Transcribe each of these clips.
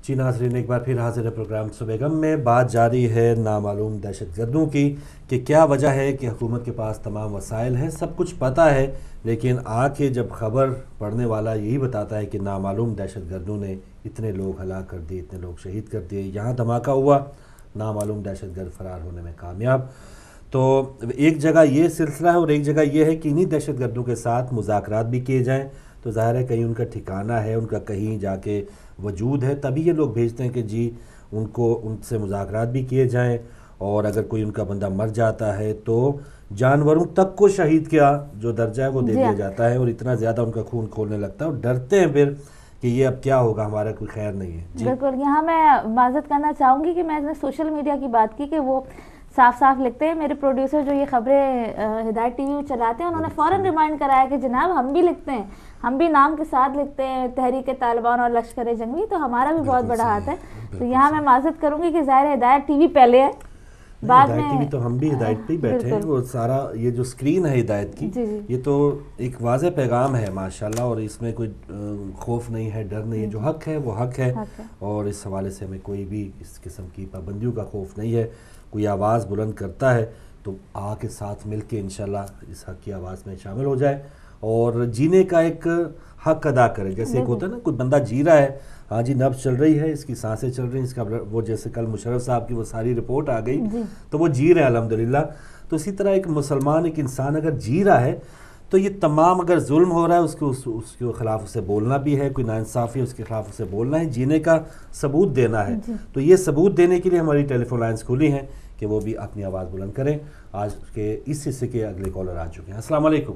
जी नाज़रीन, एक बार फिर हाजिर है प्रोग्राम सुबह में। बात जारी है नामालूम दहशत गर्दों की कि क्या वजह है कि हुकूमत के पास तमाम वसाइल हैं, सब कुछ पता है, लेकिन आके जब ख़बर पढ़ने वाला यही बताता है कि नामालूम दहशत गर्दों ने इतने लोग हलाक कर दिए, इतने लोग शहीद कर दिए, यहाँ धमाका हुआ, नामालूम दहशत गर्द फ़रार होने में कामयाब। तो एक जगह ये सिलसिला है और एक जगह ये है कि इन्हीं दहशत गर्दों के साथ मुज़ाकरात भी किए जाएँ। तो ज़ाहिर है कहीं उनका ठिकाना है, उनका कहीं जाके वजूद है, तभी ये लोग भेजते हैं कि जी उनको उनसे मुज़ाकरात भी किए जाएं। और अगर कोई उनका बंदा मर जाता है तो जानवरों तक को शहीद का जो दर्जा है वो दे दिया जाता है, और इतना ज़्यादा उनका खून खोलने लगता है और डरते हैं फिर कि ये अब क्या होगा, हमारा कोई खैर नहीं है। बिल्कुल, यहाँ मैं माजरत करना चाहूँगी कि मैंने सोशल मीडिया की बात की कि वो साफ साफ लिखते हैं। मेरे प्रोड्यूसर जो ये खबरें हिदायत टीवी चलाते हैं, उन्होंने फ़ौरन रिमाइंड कराया कि जनाब हम भी लिखते हैं, हम भी नाम के साथ लिखते हैं तहरीक तालिबान और लश्कर जंगी, तो हमारा भी बहुत बड़ा हाथ है। तो यहाँ मैं माजरत करूँगी कि ज़ाहिर हिदायत टीवी पहले है, बाद में टीवी तो हम भी हिदायत पे ही बैठे हैं। वो सारा ये जो स्क्रीन है हिदायत की, ये तो एक वाज़ेह पैगाम है माशाल्लाह, और इसमें कोई खौफ नहीं है, डर नहीं है। जो हक है वो हक है, और इस हवाले से हमें कोई भी इस किस्म की पाबंदियों का खौफ नहीं है। कोई आवाज़ बुलंद करता है तो आके साथ मिल के इंशाल्लाह इस हक की आवाज़ में शामिल हो जाए और जीने का एक हक अदा करे। जैसे एक होता है ना, कोई बंदा जी रहा है, हाँ जी नब्ज़ चल रही है, इसकी सांसें चल रही हैं, इसका वो जैसे कल मुशर्रफ साहब की वो सारी रिपोर्ट आ गई तो वो जी रहे हैं अल्हम्दुलिल्लाह। तो इसी तरह एक मुसलमान, एक इंसान अगर जी रहा है तो ये तमाम, अगर जुल्म हो रहा है उसके ख़िलाफ़ उसे बोलना भी है, कोई नाइंसाफ़ी है उसके ख़िलाफ़ उसे बोलना है, जीने का सबूत देना है। तो ये सबूत देने के लिए हमारी टेलीफोन लाइन्स खुली हैं कि वो भी अपनी आवाज़ बुलंद करें। आज के इस हिस्से के अगले कॉलर आ चुके हैं। अस्सलाम वालेकुम।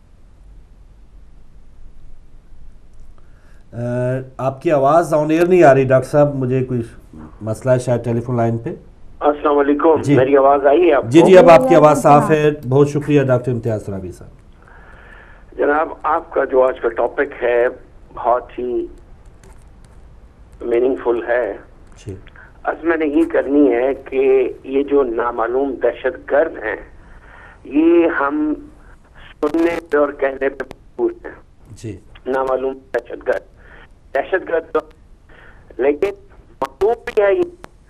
आपकी आवाज़ ऑन एयर नहीं आ रही डॉक्टर साहब, मुझे कोई मसला है शायद टेलीफोन लाइन पे। अस्सलाम वालेकुम, मेरी आवाज़ आई है आपको? जी जी, अब आपकी आवाज़ साफ़ है, बहुत शुक्रिया डॉक्टर इम्तियाज़ सराबी साहब। जनाब, आपका जो आज का टॉपिक है बहुत ही मीनिंगफुल है। आज मैंने ये करनी है कि ये जो नामालूम दहशत गर्द हैं, ये हम सुनने और कहने पे मजबूर हैं जी। नामालूम दहशत गर्द तो, लेकिन मालूम भी है,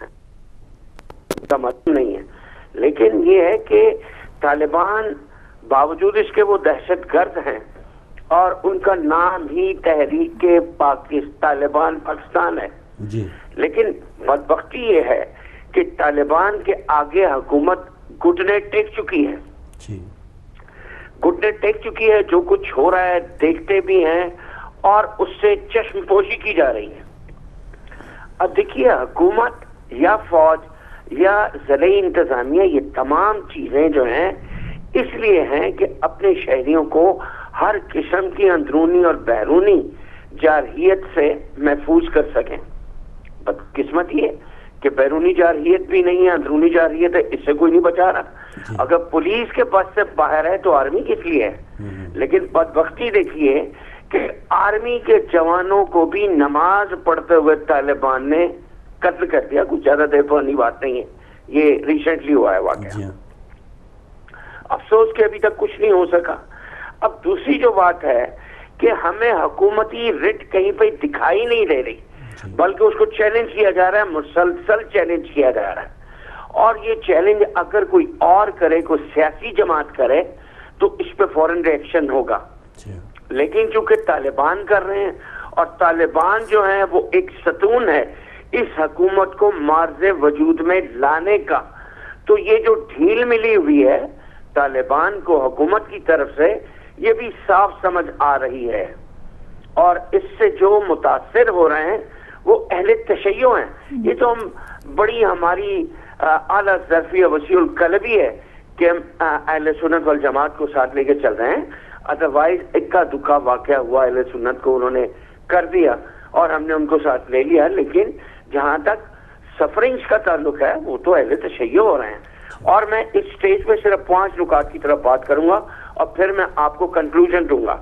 इसका मतलब नहीं है, लेकिन ये है कि तालिबान बावजूद इसके वो दहशत गर्द हैं और उनका नाम ही तहरीक तालिबान पाकिस्तान है जी। लेकिन बदबख्ती ये है कि तालिबान के आगे हुकूमत घुटने टेक चुकी है जी। घुटने टेक चुकी है, जो कुछ हो रहा है देखते भी हैं और उससे चश्मपोशी की जा रही है। अब देखिए, हुकूमत या फौज या ज़िले इंतजामिया, ये तमाम चीजें जो हैं इसलिए हैं कि अपने शहरियों को हर किस्म की अंदरूनी और बैरूनी जारहियत से महफूज कर सकें। बदकिस्मत ये कि बैरूनी जारहियत भी नहीं है, अंदरूनी जारहियत है, इससे कोई नहीं बचा रहा। अगर पुलिस के बस से बाहर है तो आर्मी किस लिए है? लेकिन बदबख्ती देखिए कि आर्मी के जवानों को भी नमाज पढ़ते हुए तालिबान ने कत्ल कर दिया। कुछ ज्यादा देर पुरानी बात नहीं है, ये रिसेंटली हुआ है वाकया। अफसोस कि अभी तक कुछ नहीं हो सका। अब दूसरी जो बात है कि हमें हुकूमती रिट कहीं पे दिखाई नहीं दे रही, बल्कि उसको चैलेंज किया जा रहा है, मुसलसल चैलेंज किया जा रहा है। और ये चैलेंज अगर कोई और करे, कोई सियासी जमात करे, तो इस पे फौरन रिएक्शन होगा। लेकिन चूंकि तालिबान कर रहे हैं और तालिबान जो है वो एक सतून है इस हुकूमत को मार्ज़े वजूद में लाने का, तो ये जो ढील मिली हुई है तालिबान को हुकूमत की तरफ से, ये भी साफ समझ आ रही है। और इससे जो मुतासिर हो रहे हैं वो अहले तशय्यो हैं। ये तो हम बड़ी हमारी आला ज़र्फ़ी वसीउल कल्बी है कि हम अहले सुन्नत वल जमात को साथ लेके चल रहे हैं। अदरवाइज इक्का दुक्का वाक़या हुआ, अहले सुन्नत को उन्होंने कर दिया और हमने उनको साथ ले लिया। लेकिन जहां तक सफरिंग्स का ताल्लुक है वो तो अहले तशय्यो हो रहे हैं। और मैं इस स्टेज पे सिर्फ 5 नुकात की तरफ बात करूंगा और फिर मैं आपको कंक्लूजन दूंगा।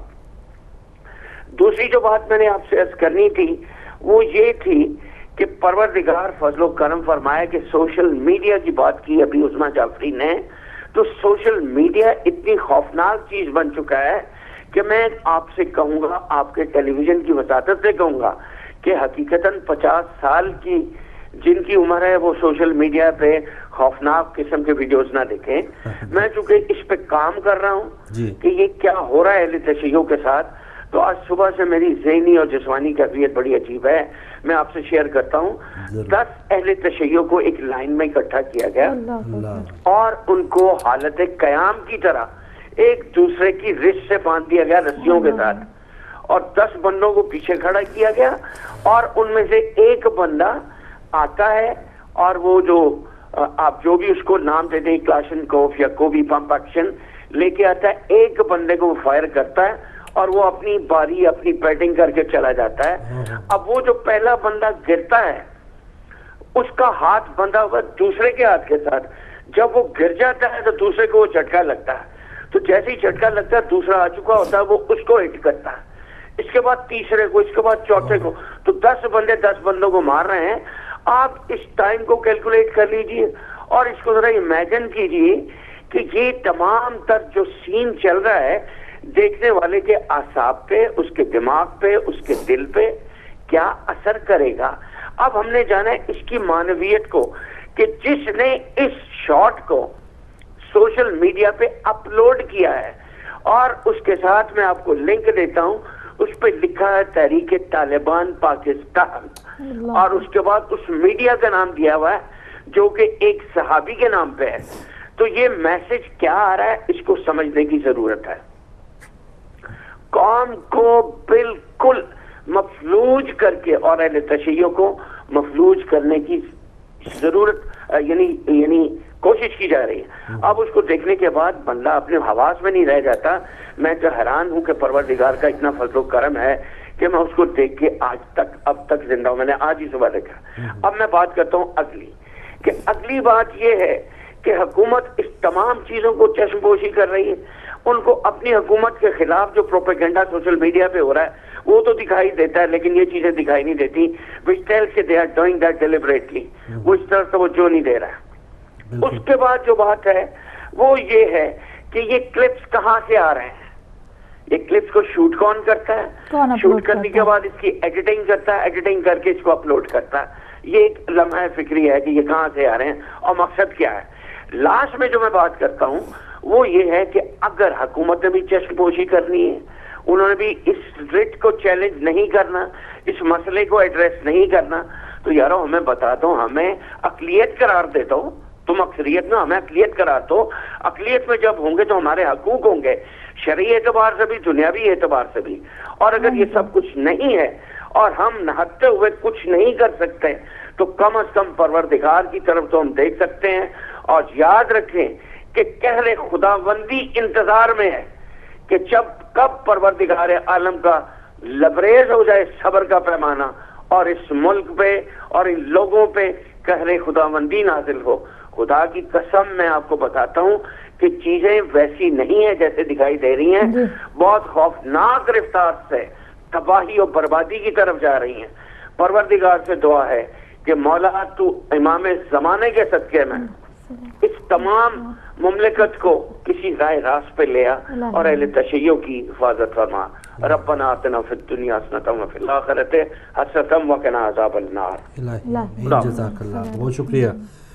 दूसरी जो बात मैंने आपसे अर्ज करनी थी वो ये थी कि परवरदिगार फजलो करम फरमाया कि सोशल मीडिया की बात की अभी उस्मा जाफरी ने, तो सोशल मीडिया इतनी खौफनाक चीज बन चुका है कि मैं आपसे कहूंगा, आपके टेलीविजन की वसातत से कहूंगा کہ حقیقتاً 50 سال کی جن کی عمر ہے وہ سوشل میڈیا پہ خوفناک قسم کے ویڈیوز نہ دیکھیں. میں چونکہ اس پہ کام کر رہا ہوں کہ یہ کیا ہو رہا ہے اہل تشیع کے ساتھ، تو آج صبح سے میری ذہنی اور جسمانی کیفیت بڑی عجیب ہے. میں آپ سے شیئر کرتا ہوں. 10 اہل تشیع کو ایک لائن میں اکٹھا کیا گیا اور ان کو حالت قیام کی طرح ایک دوسرے کی رشت سے باندھ دیا گیا رسیوں کے ساتھ، اور 10 بندوں کو پیچھے کھڑا کیا گیا، اور ان میں سے ایک بندہ آتا ہے اور وہ جو آپ جو بھی اس کو نام دے دیں، کلاشن کوف یا کوبی پمپ ایکشن لے کے آتا ہے، ایک بندے کو فائر کرتا ہے اور وہ اپنی باری اپنی بیٹنگ کر کے چلا جاتا ہے. اب وہ جو پہلا بندہ گرتا ہے اس کا ہاتھ بندھا ہوا دوسرے کے ہاتھ کے ساتھ، جب وہ گر جاتا ہے تو دوسرے کو وہ جھٹکا لگتا ہے، تو جیسے ہی جھٹکا لگتا ہے دوسرا آ چکا ہوتا ہے وہ اس کو ہٹ کرتا ہے، اس کے بعد تیسرے کو، اس کے بعد چوتھے کو، تو 10 بندے 10 بندوں کو مار رہے ہیں. آپ اس ٹائم کو کیلکولیٹ کر لیجئے اور اس کو ذرا امیجن کیجئے کہ یہ تمام تر جو سین چل رہا ہے دیکھنے والے کے اعصاب پہ، اس کے دماغ پہ، اس کے دل پہ کیا اثر کرے گا. اب ہم نے جانا ہے اس کی معنویت کو، کہ جس نے اس شاٹ کو سوشل میڈیا پہ اپلوڈ کیا ہے، اور اس کے ساتھ میں آپ کو لنک دیتا ہوں، اس پہ لکھا ہے تحریک طالبان پاکستان، اور اس کے بعد اس میڈیا کا نام دیا ہوا ہے جو کہ ایک صحابی کے نام پہ ہے. تو یہ میسج کیا آ رہا ہے اس کو سمجھنے کی ضرورت ہے. قوم کو بالکل مفلوج کر کے اور اہل تشیع کو مفلوج کرنے کی ضرورت یعنی کوشش کی جا رہی ہے. اب اس کو دیکھنے کے بعد بندہ اپنے حواس میں نہیں رہ جاتا. میں تو حیران ہوں کہ پروردگار کا اتنا فضل و کرم ہے کہ میں اس کو دیکھ کے آج تک اب تک زندہ ہوں. میں نے آج ہی صبح دیکھا. اب میں بات کرتا ہوں اگلی بات یہ ہے کہ حکومت اس تمام چیزوں کو چشم پوشی کر رہی ہے. ان کو اپنی حکومت کے خلاف جو پروپیگنڈا سوشل میڈیا پہ ہو رہا ہے وہ تو دکھائی دیتا ہے، لیکن یہ چیزیں دکھائی نہیں دیتی. which tells کہ they are doing that deliberately. وہ اس طرح سے وہ جو نہیں دے رہا ہے. اس کے بعد جو بات ہے وہ یہ ہے کہ یہ کلپس کہاں سے آ رہے ہیں. یہ کلپس کو شوٹ کون کرتا ہے؟ شوٹ کرنے کے بعد اس کی ایڈیٹنگ کرتا ہے، ایڈیٹنگ کر کے اس کو اپلوڈ کرتا ہے. یہ ایک لمحہ فکری ہے کہ یہ کہاں سے آ رہے ہیں اور مقصد کیا ہے. لاسٹ میں جو میں بات کرتا ہوں وہ یہ ہے کہ اگر حکومت نے بھی چشم پوشی کرنی ہے، انہوں نے بھی اس رٹ کو چیلنج نہیں کرنا، اس مسئلے کو ایڈریس نہیں کرنا، تو یارو ہمیں بتا دو، ہمیں اقلیت قرار دے دو. تم اکثریت میں، ہمیں اقلیت قرار دو. اقلیت میں جب ہوں گے تو ہمارے حقوق ہوں گے، شرعی اعتبار سے بھی، دنیاوی اعتبار سے بھی. اور اگر یہ سب کچھ نہیں ہے اور ہم نہتے ہوئے کچھ نہیں کر سکتے تو کم از کم پروردگار کی طرف تو ہم دیکھ سکتے ہیں. اور یاد رکھیں کہ قہر خداوندی انتظار میں ہے کہ کب پروردگار عالم کا لبریز ہو جائے صبر کا پیمانہ اور اس ملک پہ اور ان لوگوں پہ قہر خداوندی نازل ہو. خدا کی قسم میں آپ کو بتاتا ہوں کہ چیزیں ویسی نہیں ہیں جیسے دکھائی دے رہی ہیں. بہت خوفناک رفتار سے تباہی اور بربادی کی طرف جا رہی ہیں. پروردگار سے دعا ہے کہ مولا تو امام زمانے کے صدقے میں اس تمام مملکت کو کسی رائے راست پہ لیا اور اہل تشیع کی حفاظت فرما. ربنا آتنا فی الدنیا حسنۃ وفی الآخرۃ حسنۃ وقنا عذاب النار. جزاک اللہ. بہت شکریہ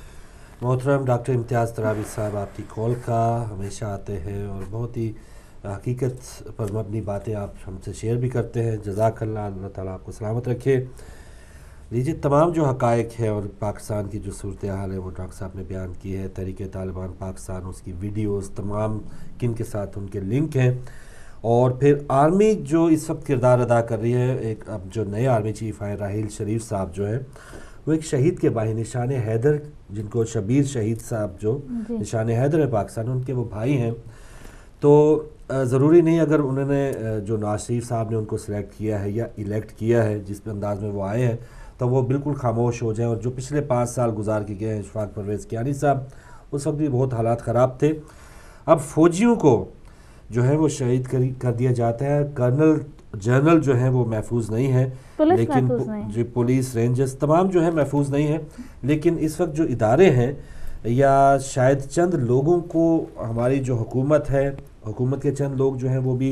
محترم ڈاکٹر امتیاز تراوی صاحب، آپ کی کال کا ہمیشہ آتے ہیں اور بہت ہی حقیقت پر مبنی باتیں آپ ہم سے شیئر بھی کرتے ہیں. جزاک اللہ. اللہ تعالیٰ آپ کو سلامت رکھے. لیجیے، تمام جو حقائق ہے اور پاکستان کی جو صورتحال ہے وہ ڈاکٹر صاحب نے بیان کی ہے. تحریک طالبان پاکستان، اس کی ویڈیوز تمام کن کے ساتھ ان کے لنک ہیں، اور پھر آرمی جو اس وقت کردار ادا کر رہی ہے. ایک اب جو نئے آرمی چیف ہیں راحیل شریف صاحب جو ہیں وہ ایک شہید کے بھائی نشان حیدر، جن کو شبیر شہید صاحب جو نشان حیدر ہے پاکستان، ان کے وہ بھائی ہیں. تو ضروری نہیں اگر انہوں نے جو نواز شریف صاحب نے ان کو سلیکٹ کیا ہے یا الیکٹ کیا ہے جس انداز میں وہ آئے ہیں تو وہ بالکل خاموش ہو جائیں. اور جو پچھلے 5 سال گزار کے گئے ہیں اشفاق پرویز کیانی صاحب، اس وقت بھی بہت حالات خراب تھے. اب فوجیوں کو جو ہے وہ شہید کر دیا جاتا ہے. کرنل جنرل جو ہیں وہ محفوظ نہیں ہے، لیکن جو پولیس رینجرز تمام جو ہے محفوظ نہیں ہے. لیکن اس وقت جو ادارے ہیں یا شاید چند لوگوں کو ہماری جو حکومت ہے، حکومت کے چند لوگ جو ہیں وہ بھی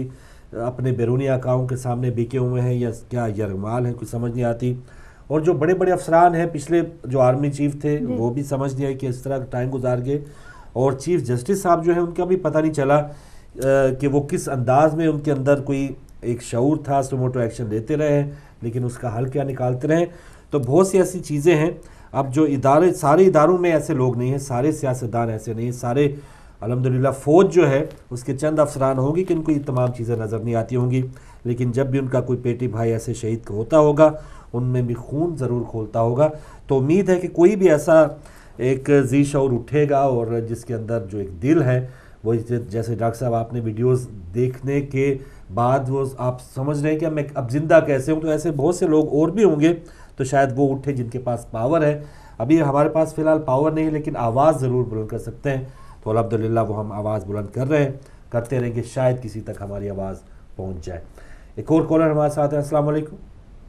अपने बैरूनी आकाओं के सामने बिके हुए हैं या क्या यरगमाल हैं, कुछ समझ नहीं आती। और जो बड़े बड़े अफसरान हैं, पिछले जो आर्मी चीफ थे वो भी समझ नहीं आए कि इस तरह टाइम गुजार गए, और चीफ जस्टिस साहब जो है उनका भी पता नहीं चला कि वो किस अंदाज में, उनके अंदर कोई एक शऊर था, सुमोटो एक्शन लेते रहे लेकिन उसका हल क्या निकालते रहे। तो बहुत सी ऐसी चीज़ें हैं। अब जो इदारे, सारे इदारों में ऐसे लोग नहीं हैं, सारे सियासतदान ऐसे नहीं हैं, सारे अल्हम्दुलिल्लाह फ़ौज जो है उसके चंद अफसरान होंगे कि इनको ये तमाम चीज़ें नज़र नहीं आती होंगी, लेकिन जब भी उनका कोई पेटी भाई ऐसे शहीद होता होगा उनमें भी खून ज़रूर खोलता होगा। तो उम्मीद है कि कोई भी ऐसा एक जी शऊर उठेगा और जिसके अंदर जो एक दिल है, वो जैसे डॉक्टर साहब आपने वीडियोस देखने के बाद वो आप समझ रहे हैं कि मैं अब ज़िंदा कैसे हूँ, तो ऐसे बहुत से लोग और भी होंगे, तो शायद वो उठे जिनके पास पावर है। अभी हमारे पास फ़िलहाल पावर नहीं है, लेकिन आवाज़ ज़रूर बुलंद कर सकते हैं। तो अल्हम्दुलिल्लाह वो हम आवाज़ बुलंद कर रहे हैं, करते रहेंगे, शायद किसी तक हमारी आवाज़ पहुँच जाए। एक और कॉलर हमारे साथ है। अस्सलाम वालेकुम।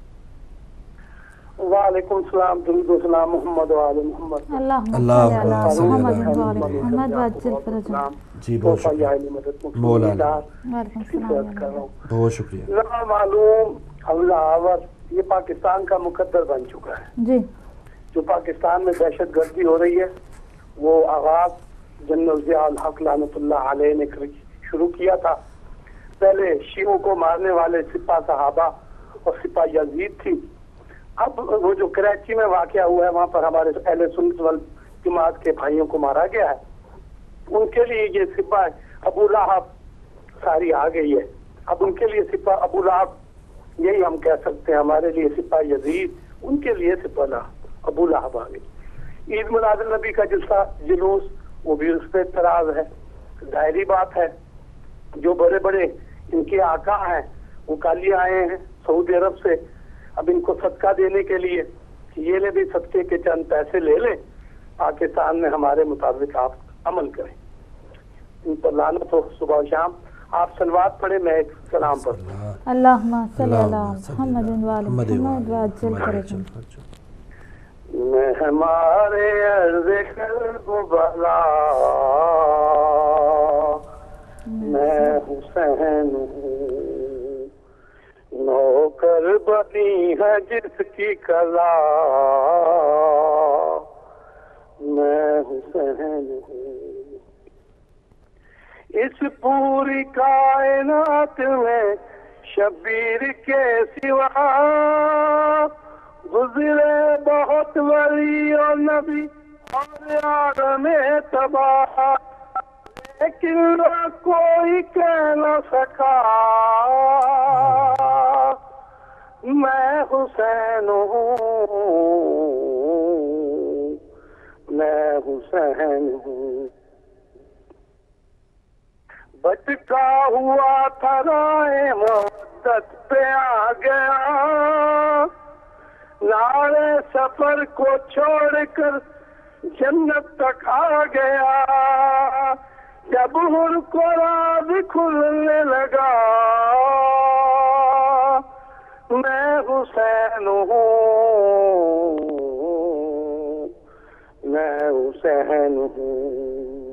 वालेकुम सलाम, दुरूद सलाम मोहम्मद व आले मोहम्मद। जी बहुत शुक्रिया, बहुत शुक्रिया। मालूम हमलावर ये पाकिस्तान का मुकद्दर बन चुका है जी। जो पाकिस्तान में दहशत गर्दी हो रही है वो आगाज जनरल ज़ियाउल हक लानतुल्लाह अलैह ने शुरू किया था। पहले शियों को मारने वाले सिपा सहाबा और सिपा यजीद थी। अब वो जो कराची में वाकया हुआ है वहाँ पर हमारे अहले सुन्नत वल जमात के भाइयों को मारा गया है, उनके लिए ये सिपा अबू लहब सारी आ गई है। अब उनके लिए सिपा अबू लहब, यही हम कह सकते हैं, हमारे लिए सिपा यजीद, उनके लिए सिपा अबू लहब आ गई। ईद मिलाद नबी का जुलूस वो भी उस पर एतराज है। जाहिरी बात है जो बड़े बड़े इनके आका हैं वो कल ही आए हैं सऊदी अरब से, अब इनको सदका देने के लिए कि ये ले भी सदके के चंद पैसे ले लें, पाकिस्तान में हमारे मुताबिक आप अमल करें। इन पर लानत हो सुबह शाम। आप सलवात पढ़े, मैं एक सलाम पर अल्लाहुम्मा सल्ली अला मुहम्मद व आले मुहम्मद व अज्जल फरजहम। मैं हमारे अर्ज़ कर बला मैं हुसैन हूँ, नौकर बनी है जिसकी कला मैं हुसैन हूँ। इस पूरी कायनात में शबीर के सिवा गुज़रे बहुत वली और नबी और आदम तबाह, लेकिन कोई कह न सका मैं हुसैन हूँ, मैं हुसैन हूँ। भटका हुआ था राहे मोहब्बत पे आ गया, नारे सफर को छोड़कर जन्नत तक आ गया। जब हुर को राज खुलने लगा मैं हुसैन हूँ, मैं हुसैन हूँ।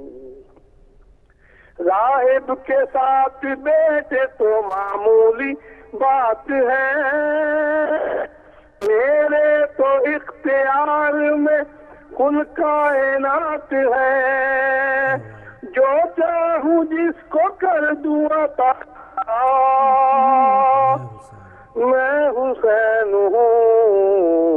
राहिब के साथ बेटे तो मामूली बात है, मेरे तो इख्तियार में कुल कायनात है। जो चाहूं जिसको कर दूं अता, मैं हुसैन हूँ,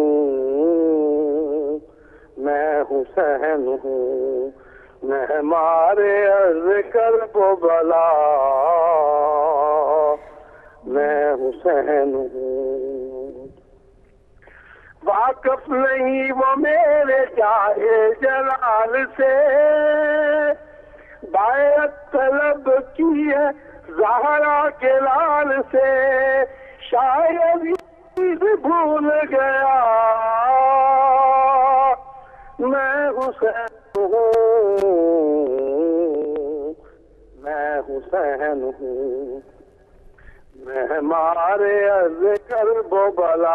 मैं हुसैन हूँ। मैं मारे अर्ज़ कर बला मैं हुसैन हूँ। वाकफ नहीं वो मेरे चाहे जलाल से, बायत तलब की है ज़हरा के लाल से, शायद भूल गया मैं हुसैन हूँ, मैं हुसैन हूँ। मैं मारे अर्ज़ कर बला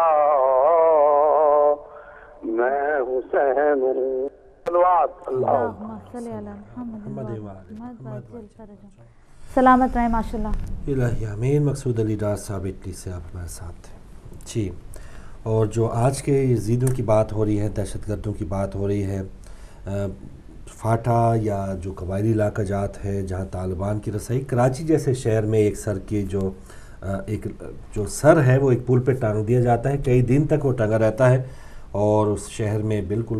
मैं हुसैन हूँ। अल्लाहुम्मा सल्ली अला मुहम्मद व आले मुहम्मद व अज्जल फरजहम। सलामत रहें माशाल्लाह। इलाही आमीन। मकसूद अली डार साहब इटली से आप हमारे साथ हैं जी। और जो आज के ज़ीदों की बात हो रही है, दहशतगर्दों की बात हो रही है, फाटा या जो कबायली इलाका जात है जहाँ तालिबान की रसाई, कराची जैसे शहर में एक सर की एक जो सर है वो एक पुल पे टांग दिया जाता है, कई दिन तक वो टंगा रहता है। और उस शहर में बिल्कुल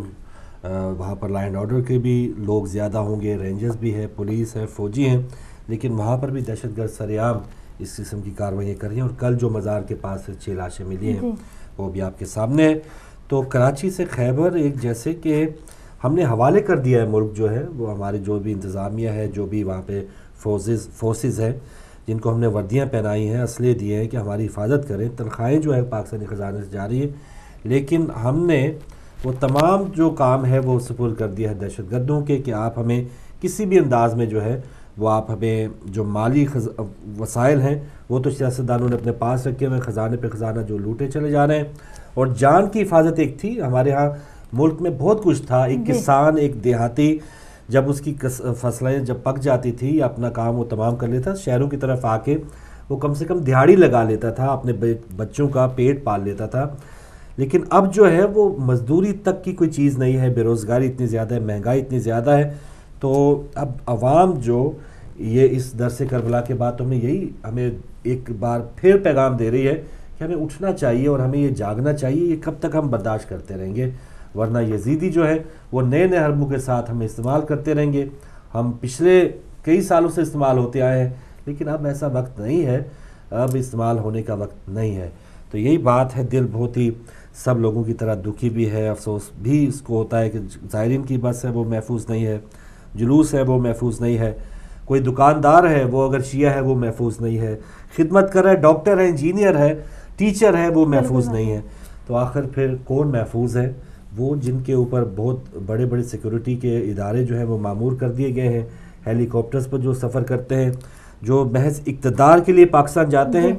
वहाँ पर लॉ एंड ऑर्डर के भी लोग ज़्यादा होंगे, रेंजर्स भी है, पुलिस है, फ़ौजी हैं, लेकिन वहाँ पर भी दहशतगर्द सरेआम इस किस्म की कार्रवाइयाँ कर रही हैं। और कल जो मज़ार के पास से 6 लाशें मिली हैं वो भी आपके सामने है। तो कराची से खैबर एक जैसे कि हमने हवाले कर दिया है मुल्क जो है वो, हमारी जो भी इंतज़ामिया है, जो भी वहाँ पे फोर्सेस है जिनको हमने वर्दियाँ पहनाई हैं, असले दिए हैं कि हमारी हिफाजत करें, तनख्वाहें जो है पाकिस्तानी ख़जाने से जा रही है, लेकिन हमने वो तमाम जो काम है वो सुपुर्द कर दिया है दहशतगर्दों के कि आप हमें किसी भी अंदाज में जो है वो आप हमें जो माली वसाइल हैं वो तो सियासतदानों ने अपने पास रखे हुए, ख़जाने पे ख़जाना जो लूटे चले जा रहे हैं। और जान की हिफाजत एक थी, हमारे यहाँ मुल्क में बहुत कुछ था। एक किसान, एक देहाती जब उसकी फसलें जब पक जाती थी या अपना काम वो तमाम कर लेता, शहरों की तरफ आके वो कम से कम दिहाड़ी लगा लेता था, अपने बच्चों का पेट पाल लेता था। लेकिन अब जो है वो मजदूरी तक की कोई चीज़ नहीं है, बेरोज़गारी इतनी ज़्यादा है, महंगाई इतनी ज़्यादा है। तो अब अवाम जो ये इस दरसे करबला के बाद तो हमें एक बार फिर पैगाम दे रही है कि हमें उठना चाहिए और हमें ये जागना चाहिए। ये कब तक हम बर्दाश्त करते रहेंगे, वरना यजीदी जो है वो नए नए हरबों के साथ हमें इस्तेमाल करते रहेंगे। हम पिछले कई सालों से इस्तेमाल होते आए हैं, लेकिन अब ऐसा वक्त नहीं है, अब इस्तेमाल होने का वक्त नहीं है। तो यही बात है, दिल बहुत ही सब लोगों की तरह दुखी भी है, अफसोस भी इसको होता है कि ज़ायरीन की बस है वो महफूज नहीं है, जुलूस है वो महफूज नहीं है, कोई दुकानदार है वो अगर शिया है वो महफूज नहीं है, खिदमत कर रहा है, डॉक्टर है, इंजीनियर है, टीचर है, वो महफूज नहीं है। तो आखिर फिर कौन महफूज है? वो जिनके ऊपर बहुत बड़े बड़े सिक्योरिटी के इदारे जो हैं वो मामूर कर दिए गए हैं, हेलीकॉप्टर्स पर जो सफ़र करते हैं, जो महज इक़्तिदार के लिए पाकिस्तान जाते हैं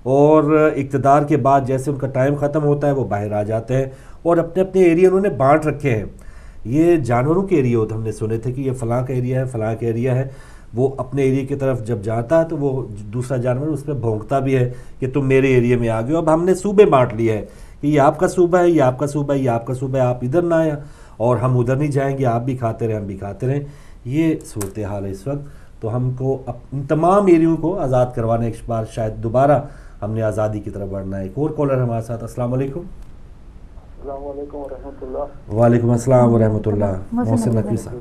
और इक़्तिदार के बाद जैसे उनका टाइम ख़त्म होता है वो बाहर आ जाते हैं और अपने अपने एरिया उन्होंने बांट रखे हैं। ये जानवरों के एरिया होते, हमने सुने थे कि ये फ़लाँ का एरिया है, फ़लाँ का एरिया है। वो अपने एरिया की तरफ जब जाता है तो वो दूसरा जानवर उस पर भौंकता भी है कि तुम मेरे एरिया में आ गए। अब हमने सूबे बांट लिए है कि ये आपका सूबा है, ये आपका सूबा है, ये आपका सूबा है, आप इधर ना आया और हम उधर नहीं जाएंगे, आप भी खाते रहें, हम भी खाते रहें। ये सूरत हाल है इस वक्त। तो हमको इन तमाम एरियो को आज़ाद करवाना, एक बार शायद दोबारा हमने आज़ादी की तरफ बढ़ना है। एक और कॉलर हमारे साथ। अस्सलाम वालेकुम। वालेकुम अस्सलाम व रहमतुल्लाह। मोहसिन नकवी साहब।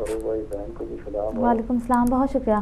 वालेकुम सलाम, बहुत शुक्रिया।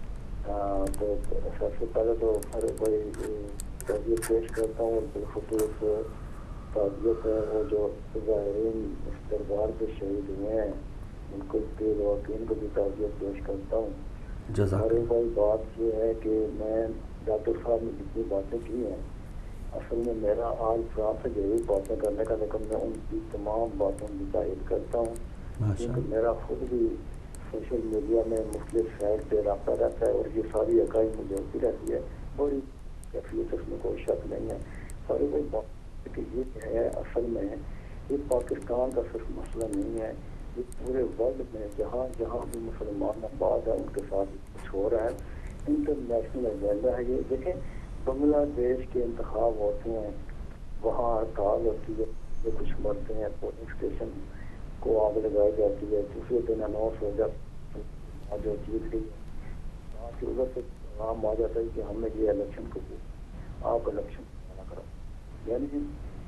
तो सबसे पहले तो फारूक भाई ताज़ियत पेश करता हूँ, बिलखुसूस ताज़ियत है वो जो ज़ाहिरीन इस दरबार के शहीद हुए हैं उनको को भी ताज़ियत पेश करता हूँ। फारूक भाई बात ये है कि मैं डॉक्टर साहब ने जितनी बातें की हैं, असल में मेरा आज फ्रांस से यही बातें करने का, लेकिन मैं उनकी तमाम बातों की तारीफ करता हूँ क्योंकि मेरा खुद भी सोशल मीडिया में मुख्तलिफ साइड पे रखता रहता है और ये सारी अकाई मुझे होती रहती है, बड़ी कैफियत उसमें कोई शक नहीं है। सारी कोई बात कि ये है असल में ये पाकिस्तान का सिर्फ मसला नहीं है, ये पूरे वर्ल्ड में जहाँ जहाँ भी मुसलमान आबाद है उनके साथ कुछ हो रहा है, इंटरनेशनल एजेंडा है। ये देखें बांग्लादेश के इंतखाब होते हैं, वहाँ हड़ताल होती है, जो कुछ मरते हैं, पोलिंग स्टेशन को आग लगाई जाती है, दूसरे दिन अनाउंस हो जाता जो जीत गई की वजह से काम आ जाता है कि हमने ये इलेक्शन को आप इलेक्शन करो। यानी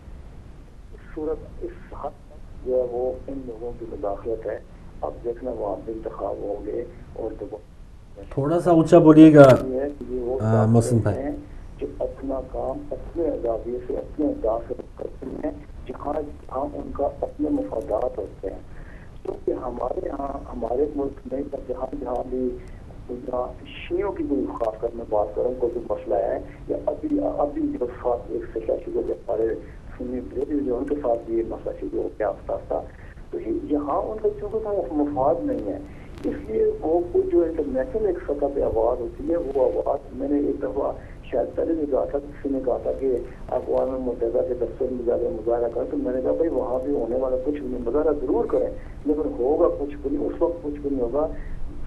सूरत इस हद तक जो है वो इन लोगों की मुदाखलत है। अब देखना वहाँ पे इंतखाब होंगे और थोड़ा सा ऊंचा बोलिएगा मोहसिन भाई। जो अपना काम अपने अजाविये से अपने अदा से करते हैं, जहाँ उनका अपने मफादात होते हैं। क्योंकि हमारे यहाँ हमारे मुल्क में जहाँ जहाँ भी शियों की कोई खास कर मैं बात करूँ कोई भी मसला है या अभी जो साथ एक सेशा शुरू हो हमारे सुन्नी ब्रेड जो उनके साथ भी ये मसला शुरू हो गया आस्ता। तो यहाँ उनका चूँकि मफाद नहीं है, इसलिए वो जो इंटरनेशनल एक सतह पे आवाज़ होती है वो आवाज़ मैंने एक दफ़ा शायद पहले भी कहा था, किसी ने कहा था कि अक़वाम मुत्तहिदा के दफ्तर में जाकर मुजाहरा करें, तो मैंने कहा भाई वहाँ भी होने वाला कुछ नहीं, मुजाहरा ज़रूर करें लेकिन होगा कुछ भी नहीं, उस वक्त कुछ भी नहीं होगा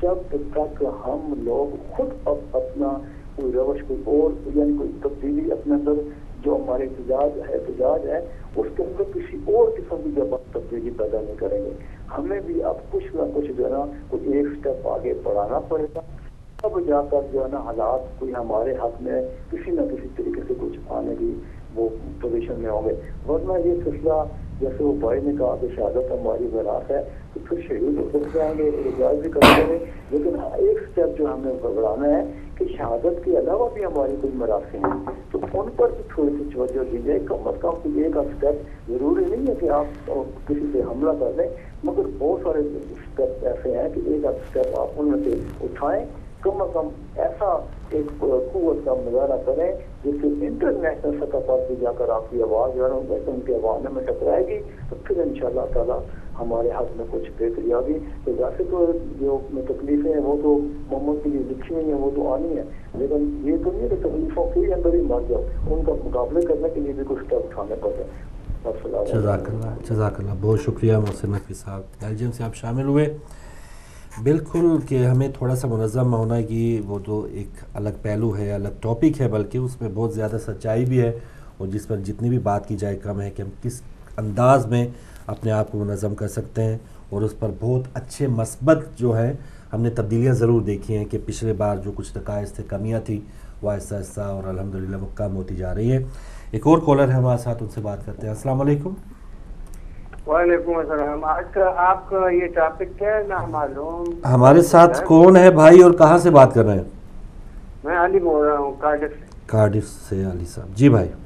جب تک ہم لوگ خود اپنا کوئی روش کوئی اور یعنی کوئی تبدیلی اپنے اندر جو ہمارے احتجاج ہے اس کے اندر کسی اور قسم کی جب تبدیلی پیدا نہیں کریں گے، ہمیں بھی اب کچھ نہ کچھ جو ہے نا کوئی ایک سٹیپ آگے بڑھانا پڑے گا، تب جا کر جو ہے نا حالات کوئی ہمارے حق میں کسی نہ کسی طریقے سے کچھ آنے کی وہ پوزیشن میں ہوں گے، ورنہ یہ سلسلہ جیسے وہ بھائی نے کہا کہ شہادت ہماری میراث ہے تو پھر شہید ہو جائیں گے، اعجاز بھی کر دیں گے، لیکن ایک سٹیپ جو ہمیں بڑھانا ہے کہ شہادت کے علاوہ بھی ہماری کوئی مراثیں ہیں تو ان پر بھی تھوڑی سی توجہ دی جائے، کم از کم کوئی ایک اسٹیپ ضروری نہیں ہے کہ آپ کسی پہ حملہ کر دیں، مگر بہت سارے اسٹیپ ایسے ہیں کہ ایک اسٹیپ آپ ان میں سے اٹھائیں، کم از کم ایسا ایک قوت کا مظاہرہ کریں جس سے انٹرنیشنل سطح پر بھی جا کر آپ کی آواز جو ہے ان کے عوام میں ٹکرائے گی تو پھر انشاءاللہ تعالیٰ ہمارے حق میں کچھ بہتری آ گئی۔ تو ویسے تو جو تکلیفیں ہیں وہ تو محمد کے لیے لکھی ہوئی ہیں، وہ تو آنی ہے، لیکن یہ تو نہیں کہ تکلیفوں کے اندر ہی مر جاؤ، ان کا مقابلے کرنے کے لیے بھی کچھ اسٹیپ اٹھانے پڑتے ہیں۔ جزاک اللہ، بہت شکریہ محسن نقوی صاحب، بیلجیم سے آپ شامل ہوئے۔ بالکل کہ ہمیں تھوڑا سا منظم ہونا کی وہ تو ایک الگ پہلو ہے، الگ ٹاپک ہے، بلکہ اس میں بہت زیادہ سچائی بھی ہے اور جس پر جتنی بھی بات کی جائے کم ہے کہ ہم کس انداز میں اپنے آپ کو منظم کر سکتے ہیں، اور اس پر بہت اچھے مثبت جو ہے ہم نے تبدیلیاں ضرور دیکھی ہیں کہ پچھلے بار جو کچھ نقائص تھے، کمیاں تھیں، وہ آہستہ آہستہ اور الحمدللہ وہ کم ہوتی جا رہی ہے۔ ایک اور کالر ہے ہمارے ساتھ، ان سے بات کرتے ہیں۔ السلام علیکم۔ وعلیکم السلام۔ آج کا آپ کا یہ ٹاپک کیا ہے؟ نامعلوم۔ ہمارے ساتھ کون ہے بھائی اور کہاں سے بات کر رہے ہیں؟ میں علی بول رہا ہوں، کارڈف سے۔ کارڈف سے علی صاحب، جی بھائی۔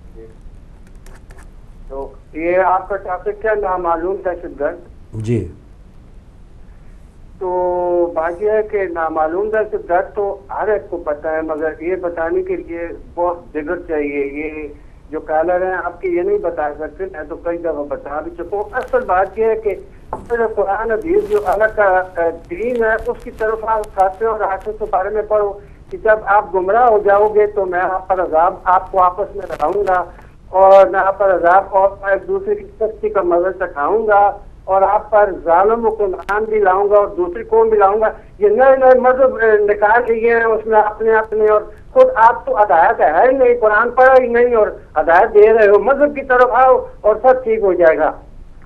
تو یہ آپ کا ٹاپک کیا؟ نامعلوم دہشت گرد۔ جی۔ تو بات یہ ہے کہ نامعلوم دہشت گرد تو ہر ایک کو پتہ ہے، مگر یہ بتانے کے لیے بہت جگر چاہیے۔ یہ جو کالر ہیں آپ کی یہ نہیں بتا سکتے، میں تو کئی دفعہ بتا بھی چکا ہوں۔ اصل بات یہ ہے کہ قرآن حدیث جو الگ کا دین ہے اس کی طرف آپ خاصے اور حاصل کے بارے میں پڑھو کہ جب آپ گمراہ ہو جاؤ گے تو میں آپ پر عذاب آپ کو آپس میں لگاؤں گا، اور میں آپ پر عذاب اور ایک دوسرے کی سختی کا مزہ چکھاؤں گا، اور آپ پر ظالم حکمران بھی لاؤں گا اور دوسری قوم بھی لاؤں گا۔ یہ نئے نئے مذہب نکال لیے ہیں اس میں اپنے اور خود آپ تو ہدایت ہے ہی نہیں، قرآن پڑھا ہی نہیں اور ہدایت دے رہے ہو۔ مذہب کی طرف آؤ اور سب ٹھیک ہو جائے گا۔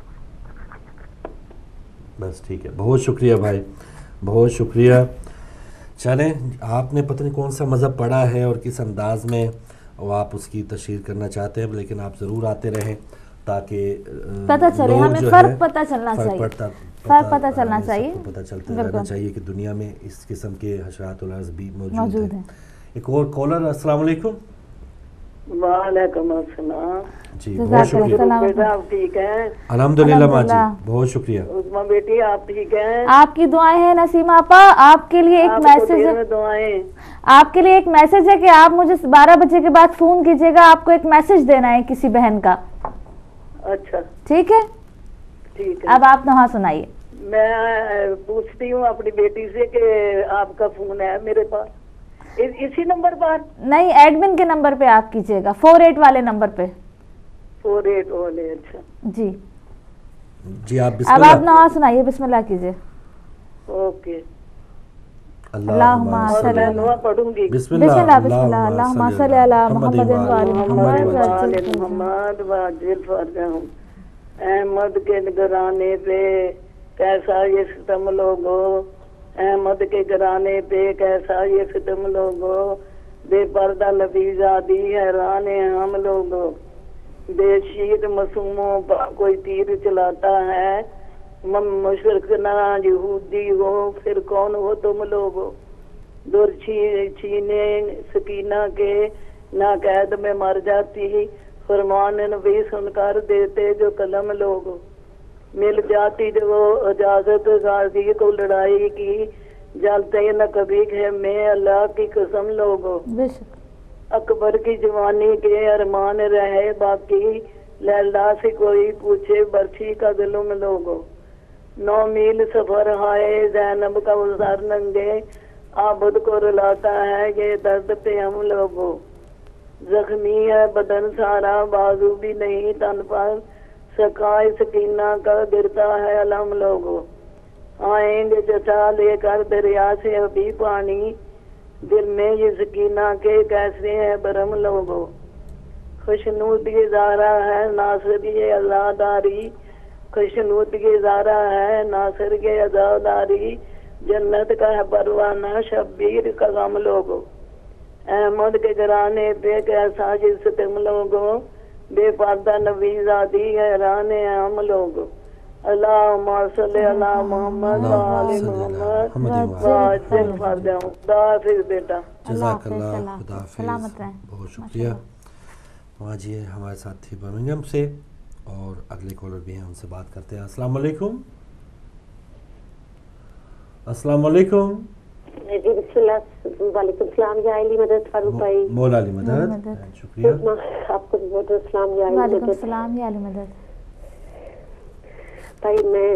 بس ٹھیک ہے، بہت شکریہ بھائی، بہت شکریہ۔ چلیں، آپ نے پتہ نہیں کون سا مذہب پڑھا ہے اور کس انداز میں وہ آپ اس کی تشہیر کرنا چاہتے ہیں، لیکن آپ ضرور آتے رہیں تاکہ پتہ چلے، ہمیں فرق پتہ چلنا چاہیے، فرق پتہ چلنا چاہیے، پتہ چلتا رہنا چاہیے کہ دنیا میں اس قسم کے حشرات الارض بھی موجود ہیں۔ ایک اور کالر، السلام علیکم۔ وعلیکم السلام جی، بہت شکریہ۔ بیٹا آپ ٹھیک ہیں؟ الحمدللہ ماں جی، بہت شکریہ۔ عظمیٰ بیٹی آپ ٹھیک ہیں؟ آپ کی دعائیں ہیں نسیم آپا، آپ کے لیے ایک میسج ہے، دعائیں آپ کے لیے ایک میسج ہے کہ آپ مجھے 12 بجے کے بعد فون کیجیے گا، آپ کو ایک میسج دینا ہے کسی بہن کا۔ اچھا ٹھیک ہے، ٹھیک ہے۔ اب آپ نہا سنائیے۔ میں پوچھتی ہوں اپنی بیٹی سے کہ آپ کا فون ہے میرے پاس اسی نمبر پر؟ نہیں، ایڈمن کے نمبر پہ آپ کیجیے گا، 48 والے نمبر پہ۔ 48 والے، اچھا جی جی۔ آپ اب آپ نہا سنائیے، بسم اللہ کیجیے۔ اوکے، اللہم صلی اللہ، دعا پڑھوں گی۔ بسم اللہ، بسم اللہ، اللہم صلی علی محمد محمد واجل فرجہم۔ احمد کے گھرانے پہ کیسا یہ ستم لوگو، احمد کے گھرانے پہ کیسا یہ ستم لوگو، بے پردہ لفظ آدی حیران ہیں ہم لوگو، بے شید معصوموں پر کوئی تیر چلاتا ہے، مشرق نہ یہودی ہو پھر کون ہو تم لوگو، دور چھینے سکینہ کے نہ قید میں مر جاتی، فرمان نبی سن کر دیتے جو قلم لوگو، مل جاتی جو اجازت غازی کو لڑائی کی، جلتے نہ کبھی خیمے اللہ کی قسم لوگو، اکبر کی جوانی کے ارمان رہے باقی، لیلا سے کوئی پوچھے برچھی کا ظلم لوگو، 9 میل سفر ہائے زینب کا وزار ننگے، عابد کو رلاتا ہے یہ درد پہ ہم لوگو، زخمی ہے بدن سارا بازو بھی نہیں تن پر، سکائے سکینہ کا گرتا ہے علم لوگو، آئیں گے چچا لے کر دریا سے ابھی پانی، دل میں یہ سکینہ کے کیسے ہیں برہم لوگوں، خوشنودگی زارا ہے ناصر یہ عزاداری، خوشنودگی زارا ہے ناصر یہ عزاداری، جنت کا ہے پروانہ شبیر کا غم لوگو، احمد کے گھرانے پہ کیسا جس تم لوگو، بے پردہ نبی زادی حیران ہیں ہم لوگو، اللہم صلی علی محمد و آل محمد واجل فردہم۔ خدا حافظ بیٹا۔ جزاک اللہ، خدا حافظ، بہت شکریہ۔ وہاں جی ہمارے ساتھ تھی برمنگھم سے، اور اگلے کالر بھی ہیں، ان سے بات کرتے ہیں۔ السلام علیکم۔ السلام علیکم۔ جی بسم اللہ، وعلیکم السلام یا علی مدد فاروق بھائی۔ مولا علی مدد، شکریہ آپ کو بہت السلام یا علی مدد۔ وعلیکم السلام یا علی مدد۔ بھائی میں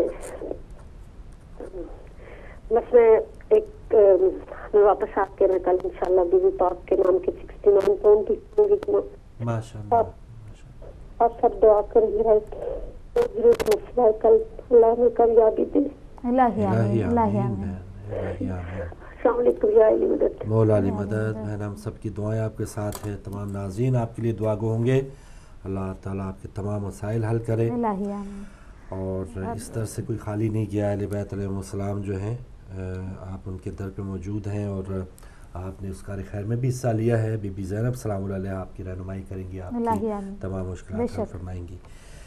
بس ایک واپس آپ کے میں کل انشاءاللہ بی بی پاک کے نام کے 69 پاؤنڈ کی ماشاءاللہ، آپ سب دعا کریں گے، ضرور مسئلہ ہے کل، اللہ میں کامیابی دے۔ الہی آمین، الہی آمین۔ السلام علیکم یا علی مدد۔ مولا علی مدد، بہن ہم سب کی دعائیں آپ کے ساتھ ہیں، تمام ناظرین آپ کے لیے دعا گو ہوں گے، اللہ تعالیٰ آپ کے تمام مسائل حل کرے، الہی آمین۔ اور اس طرح سے کوئی خالی نہیں گیا، اہل بیت علیہ السلام جو ہیں آپ ان کے در پہ موجود ہیں، اور آپ نے اس کار خیر میں بھی حصہ لیا ہے۔ بی بی زینب سلام اللہ علیہ آپ کی رہنمائی کریں گی، آپ کی تمام مشکلات حل فرمائیں گی۔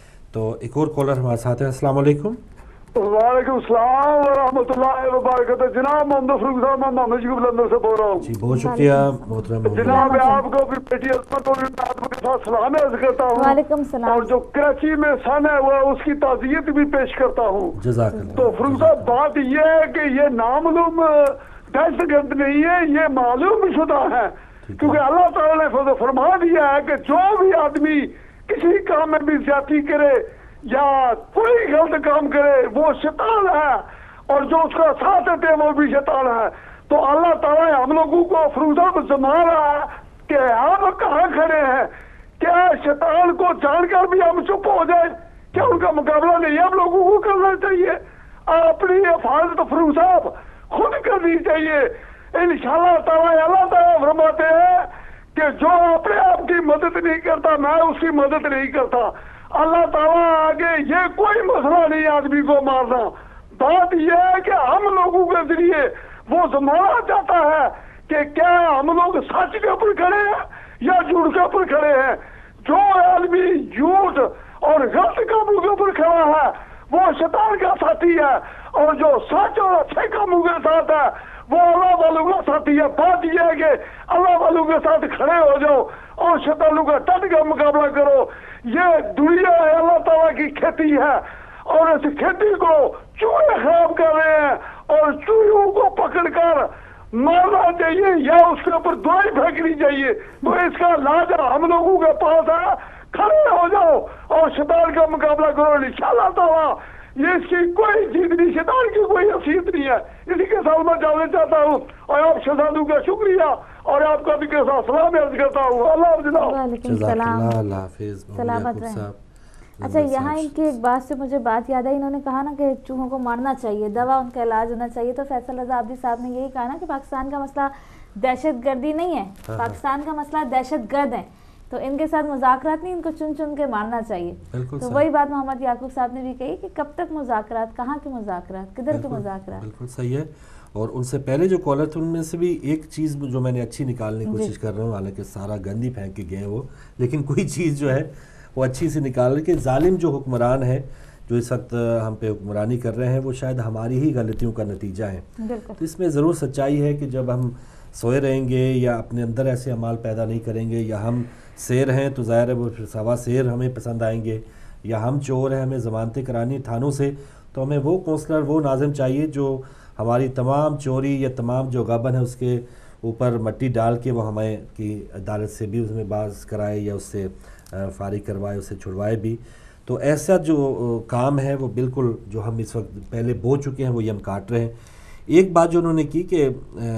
تو ایک اور کالر ہمارے ساتھ ہیں۔ السلام علیکم۔ وعلیکم السلام ورحمۃ اللہ وبرکاتہ۔ جناب محمد فروخ صاحب، میں محمد جی بلندر سے بول رہا ہوں۔ جی بہت شکریہ محترم جناب، آپ کو بھی بیٹی عظمت اور آپ کے ساتھ سلام عرض کرتا ہوں، وعلیکم السلام، اور جو کراچی میں سن ہے وہ اس کی تعزیت بھی پیش کرتا ہوں۔ جزاک اللہ۔ تو فروخ صاحب بات یہ ہے کہ یہ نامعلوم دہشت گرد نہیں ہے، یہ معلوم شدہ ہے، کیونکہ اللہ تعالیٰ نے فرما دیا ہے کہ جو بھی آدمی کسی کام میں بھی زیادتی کرے یا کوئی غلط کام کرے وہ شیطان ہے، اور جو اس کا ساتھ دیتے ہیں وہ بھی شیطان ہے۔ تو اللہ تعالیٰ ہم لوگوں کو فروزہ سما رہا ہے کہ ہم کہاں کھڑے ہیں، کیا شیطان کو جان کر بھی ہم چپ ہو جائیں؟ کیا ان کا مقابلہ نہیں ہم لوگوں کو کرنا چاہیے؟ اپنی حفاظت فروز صاحب خود کرنی چاہیے انشاءاللہ تعالیٰ۔ اللہ تعالیٰ فرماتے ہیں کہ جو اپنے آپ کی مدد نہیں کرتا میں اس کی مدد نہیں کرتا۔ اللہ تعالیٰ آگے یہ کوئی مسئلہ نہیں آدمی کو مارنا، بات یہ ہے کہ ہم لوگوں کے ذریعے وہ زمانہ چاہتا ہے کہ کیا ہم لوگ سچ کے اوپر کھڑے ہیں یا جھوٹ کے اوپر کھڑے ہیں۔ جو آدمی جھوٹ اور غلط کاموں کے اوپر کھڑا ہے وہ شیطان کا ساتھی ہے، اور جو سچ اور اچھے کاموں کے ساتھ ہے وہ اللہ والوں کا ساتھی ہے۔ بات یہ ہے کہ اللہ والوں کے ساتھ کھڑے ہو جاؤ اور شیطانوں کا ڈٹ کا مقابلہ کرو۔ یہ دنیا ہے اللہ تعالیٰ کی کھیتی ہے، اور اس کھیتی کو چوہے خراب کر رہے ہیں، اور چوہوں کو پکڑ کر مارنا چاہیے یا اس کے اوپر دوائی پھینکنی چاہیے۔ تو اس کا علاج ہم لوگوں کے پاس ہے، کھڑے ہو جاؤ اور شیطان کا مقابلہ کرو انشاءاللہ تعالیٰ۔ یہ اس کی کوئی جیت نہیں، شیطان کی کوئی حیثیت نہیں ہے۔ اسی کے ساتھ میں جاننا چاہتا ہوں، اور آپ شہزادوں کا شکریہ اور آپ کا بھی کے ساتھ سلام عرض کرتا ہوں۔ اللہ حافظ۔ وعلیکم السلام، اللہ حافظ، سلامت رہیں۔ اچھا یہاں ان کی ایک بات سے مجھے بات یاد آئی، انہوں نے کہا نا کہ چوہوں کو مارنا چاہیے، دوا ان کا علاج ہونا چاہیے۔ تو فیصل رضا عابدی صاحب نے یہی کہا نا کہ پاکستان کا مسئلہ دہشت گردی نہیں ہے، پاکستان کا مسئلہ دہشت گرد ہے، تو ان کے ساتھ مذاکرات نہیں، ان کو چن چن کے مارنا چاہیے۔ تو وہی بات محمد یعقوب صاحب نے بھی کہی کہ کب تک مذاکرات، کہاں کے مذاکرات، کدھر کے مذاکرات۔ بالکل صحیح ہے۔ اور ان سے پہلے جو کالر تھے ان میں سے بھی ایک چیز جو میں نے اچھی نکالنے کی کوشش کر رہا ہوں، حالانکہ سارا گند ہی پھینک کے گئے وہ، لیکن کوئی چیز جو ہے وہ اچھی سے نکال رہے کہ ظالم جو حکمران ہے جو اس وقت ہم پہ حکمرانی کر رہے ہیں وہ شاید ہماری ہی غلطیوں کا نتیجہ ہے۔ تو اس میں ضرور سچائی ہے کہ جب ہم سوئے رہیں گے یا اپنے اندر ایسے اعمال پیدا نہیں کریں گے، یا ہم سیر ہیں تو ظاہر ہے وہ پھر سوا سیر ہمیں پسند آئیں گے، یا ہم چور ہیں ہمیں ضمانتیں کرانی تھانوں سے، تو ہمیں وہ کونسلر، وہ ناظم چاہیے جو ہماری تمام چوری یا تمام جو غبن ہے اس کے اوپر مٹی ڈال کے وہ ہمیں کی عدالت سے بھی اس میں باز کرائے یا اس سے فارغ کروائے، اسے چھڑوائے بھی۔ تو ایسا جو کام ہے وہ بالکل جو ہم اس وقت پہلے بو چکے ہیں وہی ہم کاٹ رہے ہیں۔ ایک بات جو انہوں نے کی کہ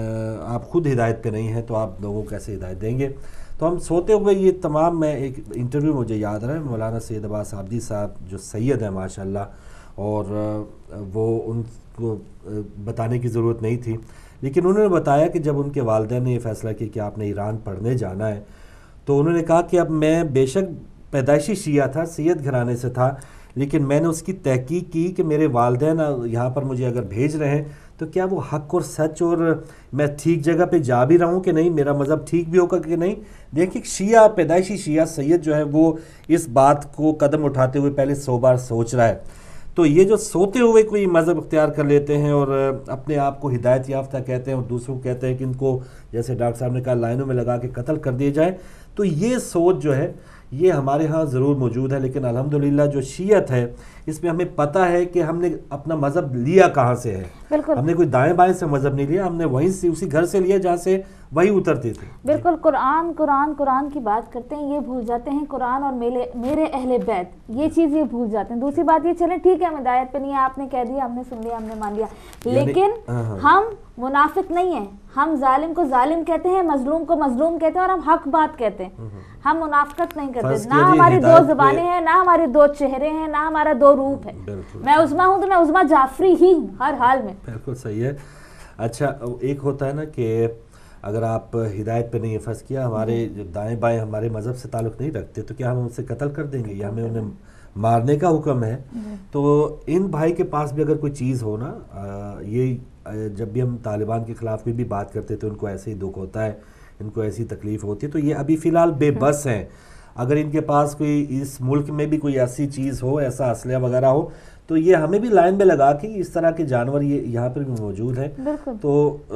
آپ خود ہدایت پہ نہیں ہیں تو آپ لوگوں کو کیسے ہدایت دیں گے، تو ہم سوتے ہوئے یہ تمام، میں ایک انٹرویو مجھے یاد رہا ہے مولانا سید عباس عابدی صاحب جو سید ہیں ماشاءاللہ، اور وہ ان کو بتانے کی ضرورت نہیں تھی، لیکن انہوں نے بتایا کہ جب ان کے والدین نے یہ فیصلہ کیا کہ آپ نے ایران پڑھنے جانا ہے، تو انہوں نے کہا کہ اب میں بے شک پیدائشی شیعہ تھا، سید گھرانے سے تھا، لیکن میں نے اس کی تحقیق کی کہ میرے والدین یہاں پر مجھے اگر بھیج رہے ہیں تو کیا وہ حق اور سچ اور میں ٹھیک جگہ پہ جا بھی رہا ہوں کہ نہیں، میرا مذہب ٹھیک بھی ہوگا کہ نہیں۔ دیکھیں شیعہ، پیدائشی شیعہ سید جو ہے وہ اس بات کو قدم اٹھاتے ہوئے پہلے 100 بار سوچ رہا ہے۔ تو یہ جو سوتے ہوئے کوئی مذہب اختیار کر لیتے ہیں اور اپنے آپ کو ہدایت یافتہ کہتے ہیں اور دوسروں کو کہتے ہیں کہ ان کو جیسے ڈاکٹر صاحب نے کہا لائنوں میں لگا کے قتل کر دیے جائے، تو یہ سوچ جو ہے یہ ہمارے ہاں ضرور موجود ہے، لیکن الحمدللہ جو شیعت ہے اس میں ہمیں پتہ ہے کہ ہم نے اپنا مذہب لیا کہاں سے ہے۔ بالکل، ہم نے کوئی دائیں بائیں سے مذہب نہیں لیا، ہم نے وہیں سے اسی گھر سے لیا جہاں سے وہی اترتے تھے۔ بالکل، قرآن کی بات کرتے ہیں، یہ بھول جاتے ہیں قرآن اور میرے اہل بیت، یہ چیز یہ بھول جاتے ہیں۔ دوسری بات یہ چلیں ٹھیک ہے ہم ہدایت پہ نہیں ہے، آپ نے کہہ دیا، ہم نے سن لیا، ہم نے مان لیا، لیکن ہم منافق نہیں ہیں، ہم ظالم کو ظالم کہتے ہیں، مظلوم کو مظلوم کہتے ہیں، اور ہم حق بات کہتے ہیں، ہم منافقت نہیں کرتے۔ نہ ہماری دو زبانیں ہیں، نہ ہمارے دو چہرے ہیں، نہ ہمارا دو روپ ہے۔ میں عظمیٰ ہوں تو میں عظمیٰ جعفری ہی ہوں ہر حال میں۔ بالکل صحیح ہے۔ اچھا ایک ہوتا ہے نا کہ اگر آپ ہدایت پہ نہیں فرض کیا، ہمارے جو دائیں بائیں ہمارے مذہب سے تعلق نہیں رکھتے تو کیا ہم ان سے قتل کر دیں گے یا ہمیں انہیں مارنے کا حکم ہے؟ تو ان بھائی کے پاس بھی اگر کوئی چیز ہو نا، یہ جب بھی ہم طالبان کے خلاف بھی بات کرتے تو ان کو ایسے ہی دکھ ہوتا ہے، ان کو ایسی تکلیف ہوتی ہے، تو یہ ابھی فی الحال بے بس ہیں۔ اگر ان کے پاس کوئی اس ملک میں بھی کوئی ایسی چیز ہو، ایسا اسلحہ وغیرہ ہو، تو یہ ہمیں بھی لائن میں لگا کے اس طرح کے جانور یہ یہاں پر بھی موجود ہیں۔ تو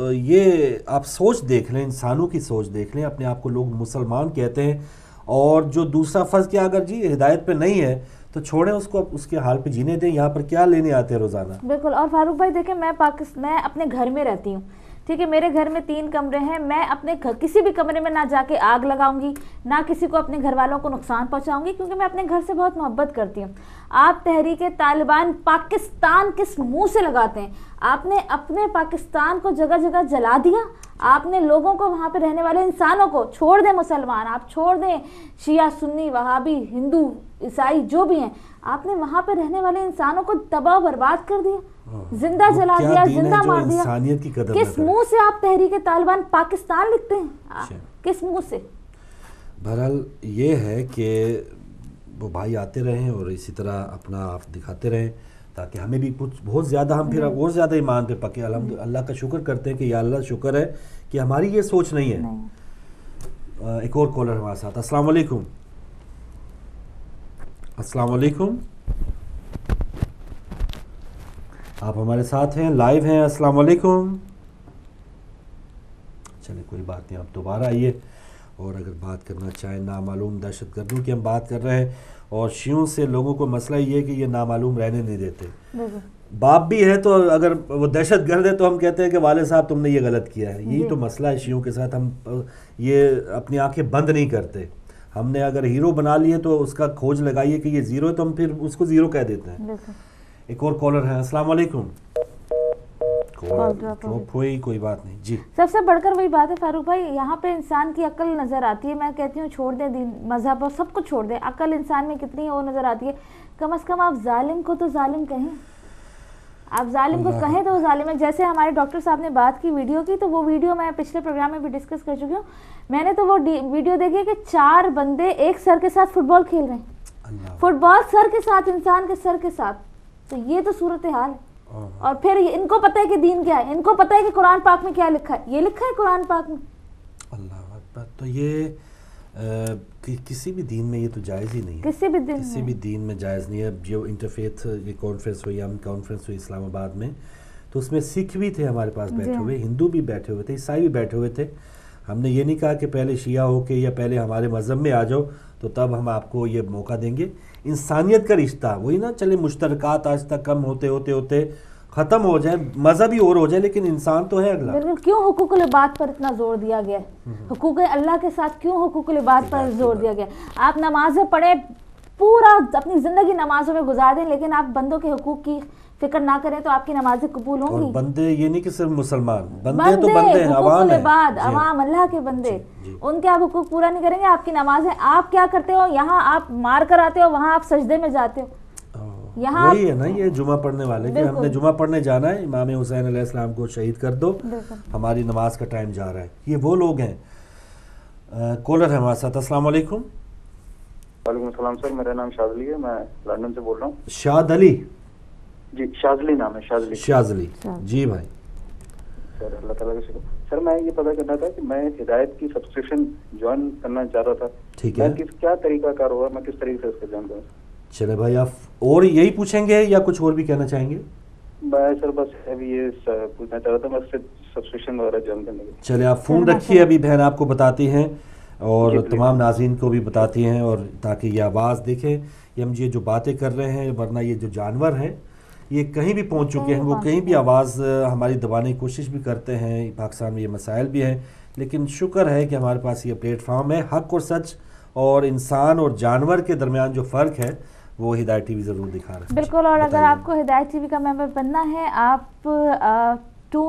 یہ آپ سوچ دیکھ لیں، انسانوں کی سوچ دیکھ لیں، اپنے آپ کو لوگ مسلمان کہتے ہیں، اور جو دوسرا فرض کیا اگر جی ہدایت پہ نہیں ہے تو چھوڑیں اس کو، اس کے حال پہ جینے دیں، یہاں پر کیا لینے آتے ہیں روزانہ۔ بالکل، اور فاروق بھائی دیکھیں میں اپنے گھر میں رہتی ہوں، ٹھیک ہے، میرے گھر میں 3 کمرے ہیں، میں اپنے کسی بھی کمرے میں نہ جا کے آگ لگاؤں گی، نہ کسی کو اپنے گھر والوں کو نقصان پہنچاؤں گی، کیونکہ میں اپنے گھر سے بہت محبت کرتی ہوں۔ آپ تحریک طالبان پاکستان کس منہ سے لگاتے ہیں؟ آپ نے اپنے پاکستان کو جگہ جگہ جلا دیا، آپ نے لوگوں کو وہاں پہ رہنے والے انسانوں کو، چھوڑ دیں مسلمان، آپ چھوڑ دیں شیعہ سنی وہابی ہندو عیسائی جو بھی ہیں، آپ نے وہاں پہ رہنے والے انسانوں کو تباہ و برباد کر دیا، زندہ جلا دیا، زندہ مار دیا۔ کس منہ سے آپ تحریک طالبان پاکستان لکھتے ہیں؟ کس منہ سے؟ بہرحال یہ ہے کہ وہ بھائی آتے رہیں اور اسی طرح اپنا آپ دکھاتے رہیں تاکہ ہمیں بھی کچھ بہت زیادہ، ہم پھر اور زیادہ ایمان پہ پکے۔ الحمدللہ اللہ کا شکر کرتے ہیں کہ یا اللہ شکر ہے کہ ہماری یہ سوچ نہیں ہے۔ ایک اور کالر ہمارے ساتھ۔ السلام علیکم۔ السلام علیکم، آپ ہمارے ساتھ ہیں، لائیو ہیں۔ السلام علیکم۔ چلیں کوئی بات نہیں، آپ دوبارہ آئیے، اور اگر بات کرنا چاہیں نامعلوم دہشت گردوں کی ہم بات کر رہے ہیں، اور شیعوں سے لوگوں کو مسئلہ یہ ہے کہ یہ نامعلوم رہنے نہیں دیتے۔ باپ بھی ہے تو اگر وہ دہشت گرد ہے تو ہم کہتے ہیں کہ والد صاحب تم نے یہ غلط کیا ہے۔ یہی تو مسئلہ ہے شیعوں کے ساتھ، ہم یہ اپنی آنکھیں بند نہیں کرتے۔ ہم نے اگر ہیرو بنا لیے تو اس کا کھوج لگائیے کہ یہ زیرو ہے تو ہم پھر اس کو زیرو کہہ دیتے ہیں۔ ایک اور کالر ہے۔ السلام علیکم۔ کوئی بات نہیں جی۔ سب سے بڑھ کر وہی بات ہے فاروق بھائی، یہاں پہ انسان کی عقل نظر آتی ہے۔ میں کہتی ہوں چھوڑ دیں دین مذہب اور سب کچھ چھوڑ دیں، عقل انسان میں کتنی وہ نظر آتی ہے۔ کم از کم آپ ظالم کو تو ظالم کہیں، آپ ظالم کو کہیں تو وہ ظالم ہے۔ جیسے ہمارے ڈاکٹر صاحب نے بات کی ویڈیو کی، تو وہ ویڈیو میں پچھلے پروگرام میں بھی ڈسکس کر چکی ہوں۔ میں نے تو وہ ویڈیو دیکھی کہ 4 بندے ایک سر کے ساتھ فٹ بال کھیل رہے ہیں، فٹ بال سر کے ساتھ، انسان کے سر کے ساتھ۔ تو یہ تو صورتحال ہے۔ اور پھر ان کو پتہ ہے کہ دین کیا ہے، ان کو پتہ ہے کہ قرآن پاک میں کیا لکھا ہے، یہ لکھا ہے قرآن پاک میں۔ اللہ اکبر۔ تو یہ کسی بھی دین میں یہ تو جائز ہی نہیں ہے، کسی بھی دین میں جائز نہیں ہے۔ جو انٹرفیتھ یہ کانفرنس ہوئی، ہم کانفرنس ہوئی اسلام آباد میں، تو اس میں سکھ بھی تھے ہمارے پاس بیٹھے ہوئے، ہندو بھی بیٹھے ہوئے تھے، عیسائی بھی بیٹھے ہوئے تھے۔ ہم نے یہ نہیں کہا کہ پہلے شیعہ ہو کے یا پہلے ہمارے مذہب میں آ جاؤ تو تب ہم آپ کو یہ موقع دیں گے۔ انسانیت کا رشتہ وہی نا، چلے مشترکات آج تک کم ہوتے ختم ہو جائے، مذہب ہی اور ہو جائے، لیکن انسان تو ہے اگلا۔ بالکل، کیوں حقوق العباد پر اتنا زور دیا گیا ہے؟ حقوق اللہ کے ساتھ کیوں حقوق العباد پر زور دیا گیا؟ آپ نمازیں پڑھیں، پورا اپنی زندگی نمازوں میں گزار دیں، لیکن آپ بندوں کے حقوق کی فکر نہ کریں تو آپ کی نمازیں قبول ہوں گی۔ اور بندے یہ نہیں کہ صرف مسلمان، بندے تو بندے ہیں، عوام ہیں، عوام اللہ کے بندے، ان کے آپ حقوق پورا نہیں کریں گے، آپ کی نمازیں آپ کیا کرتے ہو؟ یہاں آپ مار کر آتے ہو، وہاں آپ سجدے میں جاتے ہو۔ यहाँ वही है ना ये जुमा पढ़ने वाले कि हमने जुमा पढ़ने जाना है, इमाम हुसैन अलैहिस्सलाम को शहीद कर दो, हमारी नमाज का टाइम जा रहा है। ये वो लोग हैं। कॉलर है हमारे साथ। अस्सलाम वालेकुम। वालेकुम सलाम सर, मेरा नाम शाज़ली है, मैं लंदन से बोल रहा हूँ। शाद अली जी, शाज़ली नाम है, शाज़ली। शाज़ली जी भाई। सर अल्लाह ताला का शुक्र। सर मैं ये पता करना था कि मैं हिदायत की सब्सक्रिप्शन ज्वाइन करना चाह रहा था। ठीक है, क्या तरीका कार होगा, मैं किस तरीके से इसको ज्वाइन करूँ? चले भाई, आप और यही पूछेंगे या कुछ और भी कहना चाहेंगे? मैं सर बस अभी ये पूछना चाह रहा था, मैं सब्सक्रिप्शन वगैरह ज्वाइन करने के लिए। चले आप फ़ोन रखिए, अभी बहन आपको बताती हैं और तमाम नाज़रीन को भी बताती हैं, और ताकि ये आवाज़ देखें, ये हम ये जो बातें कर रहे हैं, वरना ये जो जानवर हैं ये कहीं भी पहुंच चुके हैं, वो कहीं भी आवाज़ हमारी दबाने की कोशिश भी करते हैं। पाकिस्तान में ये मसाइल भी हैं, लेकिन शुक्र है कि हमारे पास ये प्लेटफार्म है। हक़ और सच और इंसान और जानवर के दरमियान जो फ़र्क है वो हिदायत टीवी ज़रूर दिखा रहा है। बिल्कुल। और अगर आपको हिदायत टीवी का मेंबर बनना है, आप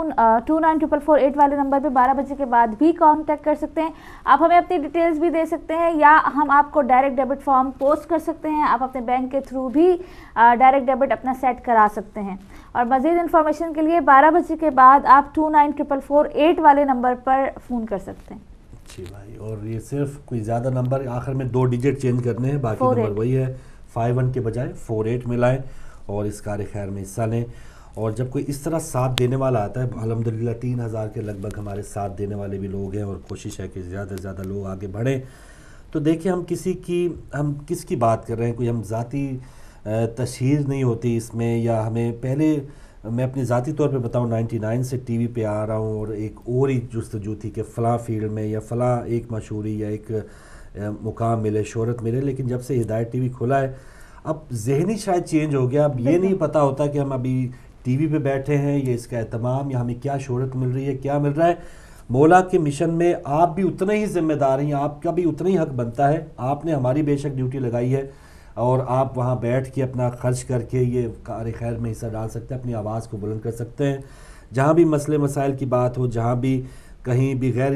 294448 वाले नंबर पे 12 बजे के बाद भी कांटेक्ट कर सकते हैं। आप हमें अपनी डिटेल्स भी दे सकते हैं, या हम आपको डायरेक्ट डेबिट फॉर्म पोस्ट कर सकते हैं। आप अपने बैंक के थ्रू भी डायरेक्ट डेबिट अपना सेट करा सकते हैं। और मज़ीद इन्फॉर्मेशन के लिए 12 बजे के बाद आप 294448 वाले नंबर पर फ़ोन कर सकते हैं। जी भाई, और ये सिर्फ कोई ज़्यादा नंबर आखिर में 2 डिजिट चेंज करने हैं, बाकी नंबर वही है। 51 के बजाय 48 मिलाएं और इस कार्य खैर में हिस्सा लें। और जब कोई इस तरह साथ देने वाला आता है, अल्हम्दुलिल्लाह 3000 के लगभग हमारे साथ देने वाले भी लोग हैं, और कोशिश है कि ज़्यादा से ज़्यादा लोग आगे बढ़ें। तो देखिए, हम किसकी बात कर रहे हैं, कोई हम ज़ाती तशहीर नहीं होती इसमें, या हमें पहले मैं अपनी ज़ाती तौर पे बताऊं, 99 से टीवी पे आ रहा हूं और एक और ही जुस्तजू थी कि फ़लाँ फील्ड में या फ़लाँ एक मशहूरी या एक मुकाम मिले, शोहरत मिले। लेकिन जब से हिदायत टीवी खुला है, अब जहनी शायद चेंज हो गया। अब ये नहीं पता होता कि हम अभी टीवी पे बैठे हैं, ये इसका एहतमाम, या हमें क्या शोहरत मिल रही है, क्या मिल रहा है। मौला के मिशन में आप भी उतने ही ज़िम्मेदार हैं, आपका भी उतना ही हक़ बनता है। आपने हमारी बेशक ड्यूटी लगाई है, और आप वहाँ बैठ के अपना खर्च करके ये कार्य खैर में हिस्सा डाल सकते हैं, अपनी आवाज़ को बुलंद कर सकते हैं। जहाँ भी मसले मसाइल की बात हो, जहाँ भी कहीं भी गैर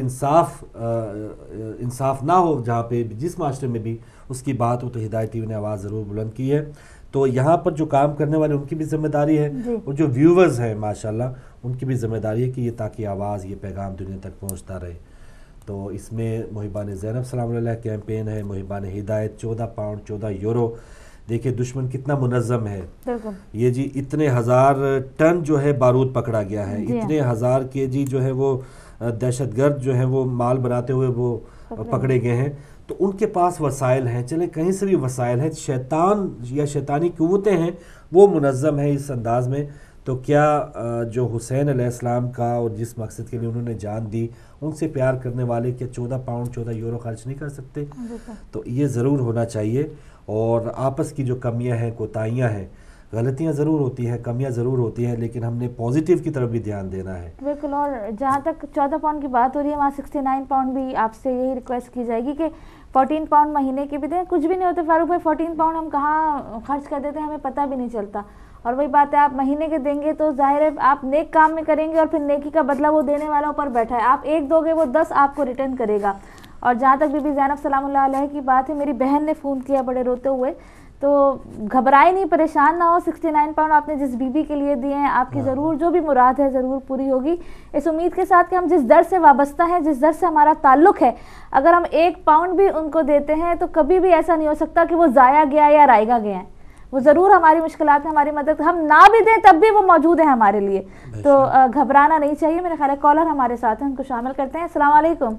इंसाफ ना हो, जहाँ पे जिस माशरे में भी उसकी बात हो, तो हिदायत टीवी ने आवाज़ ज़रूर बुलंद की है। तो यहाँ पर जो काम करने वाले उनकी भी जिम्मेदारी है, और जो व्यूवर्स हैं माशाल्लाह उनकी भी जिम्मेदारी है कि ये ताकि आवाज़, ये पैगाम दुनिया तक पहुँचता रहे। तो इसमें मुहिबान ज़ैनब सलाम अलैहा कैंपेन है, मुहिबान हिदायत 14 पाउंड 14 यूरो। देखिए दुश्मन कितना मुनज़्ज़म है। ये जी इतने 1000 टन जो है बारूद पकड़ा गया है, इतने 1000 केजी जो है वो दहशतगर्द जो है वो माल बनाते हुए वो पकड़े गए हैं। तो उनके पास वसाइल हैं, चले कहीं से भी वसाइल हैं। शैतान या शैतानी क़ुव्वतें हैं वो मुनज़्ज़म है इस अंदाज़ में। तो क्या जो हुसैन अलैहिस्सलाम का और जिस मकसद के लिए उन्होंने जान दी, उनसे प्यार करने वाले क्या 14 पाउंड 14 यूरो खर्च नहीं कर सकते? तो ये ज़रूर होना चाहिए। और आपस की जो कमियां हैं, कोताहियां हैं, गलतियां ज़रूर होती हैं, कमियां ज़रूर होती हैं, लेकिन हमने पॉजिटिव की तरफ भी ध्यान देना है। बिल्कुल। और जहाँ तक 14 पाउंड की बात हो रही है, वहाँ 69 पाउंड भी आपसे यही रिक्वेस्ट की जाएगी कि 14 पाउंड महीने के भी दें। कुछ भी नहीं होता फारूक भाई, 14 पाउंड हम कहाँ खर्च कर देते हैं, हमें पता भी नहीं चलता। और वही बात है, आप महीने के देंगे तो जाहिर है आप नेक काम में करेंगे, और फिर नेकी का बदला वो देने वाला ऊपर बैठा है। आप 1 दोगे, वो 10 आपको रिटर्न करेगा। और जहाँ तक बीबी ज़ैनब सलामुल्लाह अलैहा की बात है, मेरी बहन ने फ़ोन किया बड़े रोते हुए, तो घबराए नहीं, परेशान ना हो। 69 पाउंड आपने जिस बीबी के लिए दिए हैं, आपकी ज़रूर जो भी मुराद है ज़रूर पूरी होगी, इस उम्मीद के साथ कि हम जिस दर से वाबस्ता हैं, जिस दर से हमारा ताल्लुक़ है, अगर हम 1 पाउंड भी उनको देते हैं तो कभी भी ऐसा नहीं हो सकता कि वो ज़ाया गया या रायगा गया है। वो ज़रूर हमारी मुश्किलात में हमारी मदद, हम ना भी दें तब भी वो मौजूद है हमारे लिए। तो घबराना नहीं चाहिए। मेरे ख्याल है कॉलर हमारे साथ हैं, उनको शामिल करते हैं। अस्सलाम वालेकुम।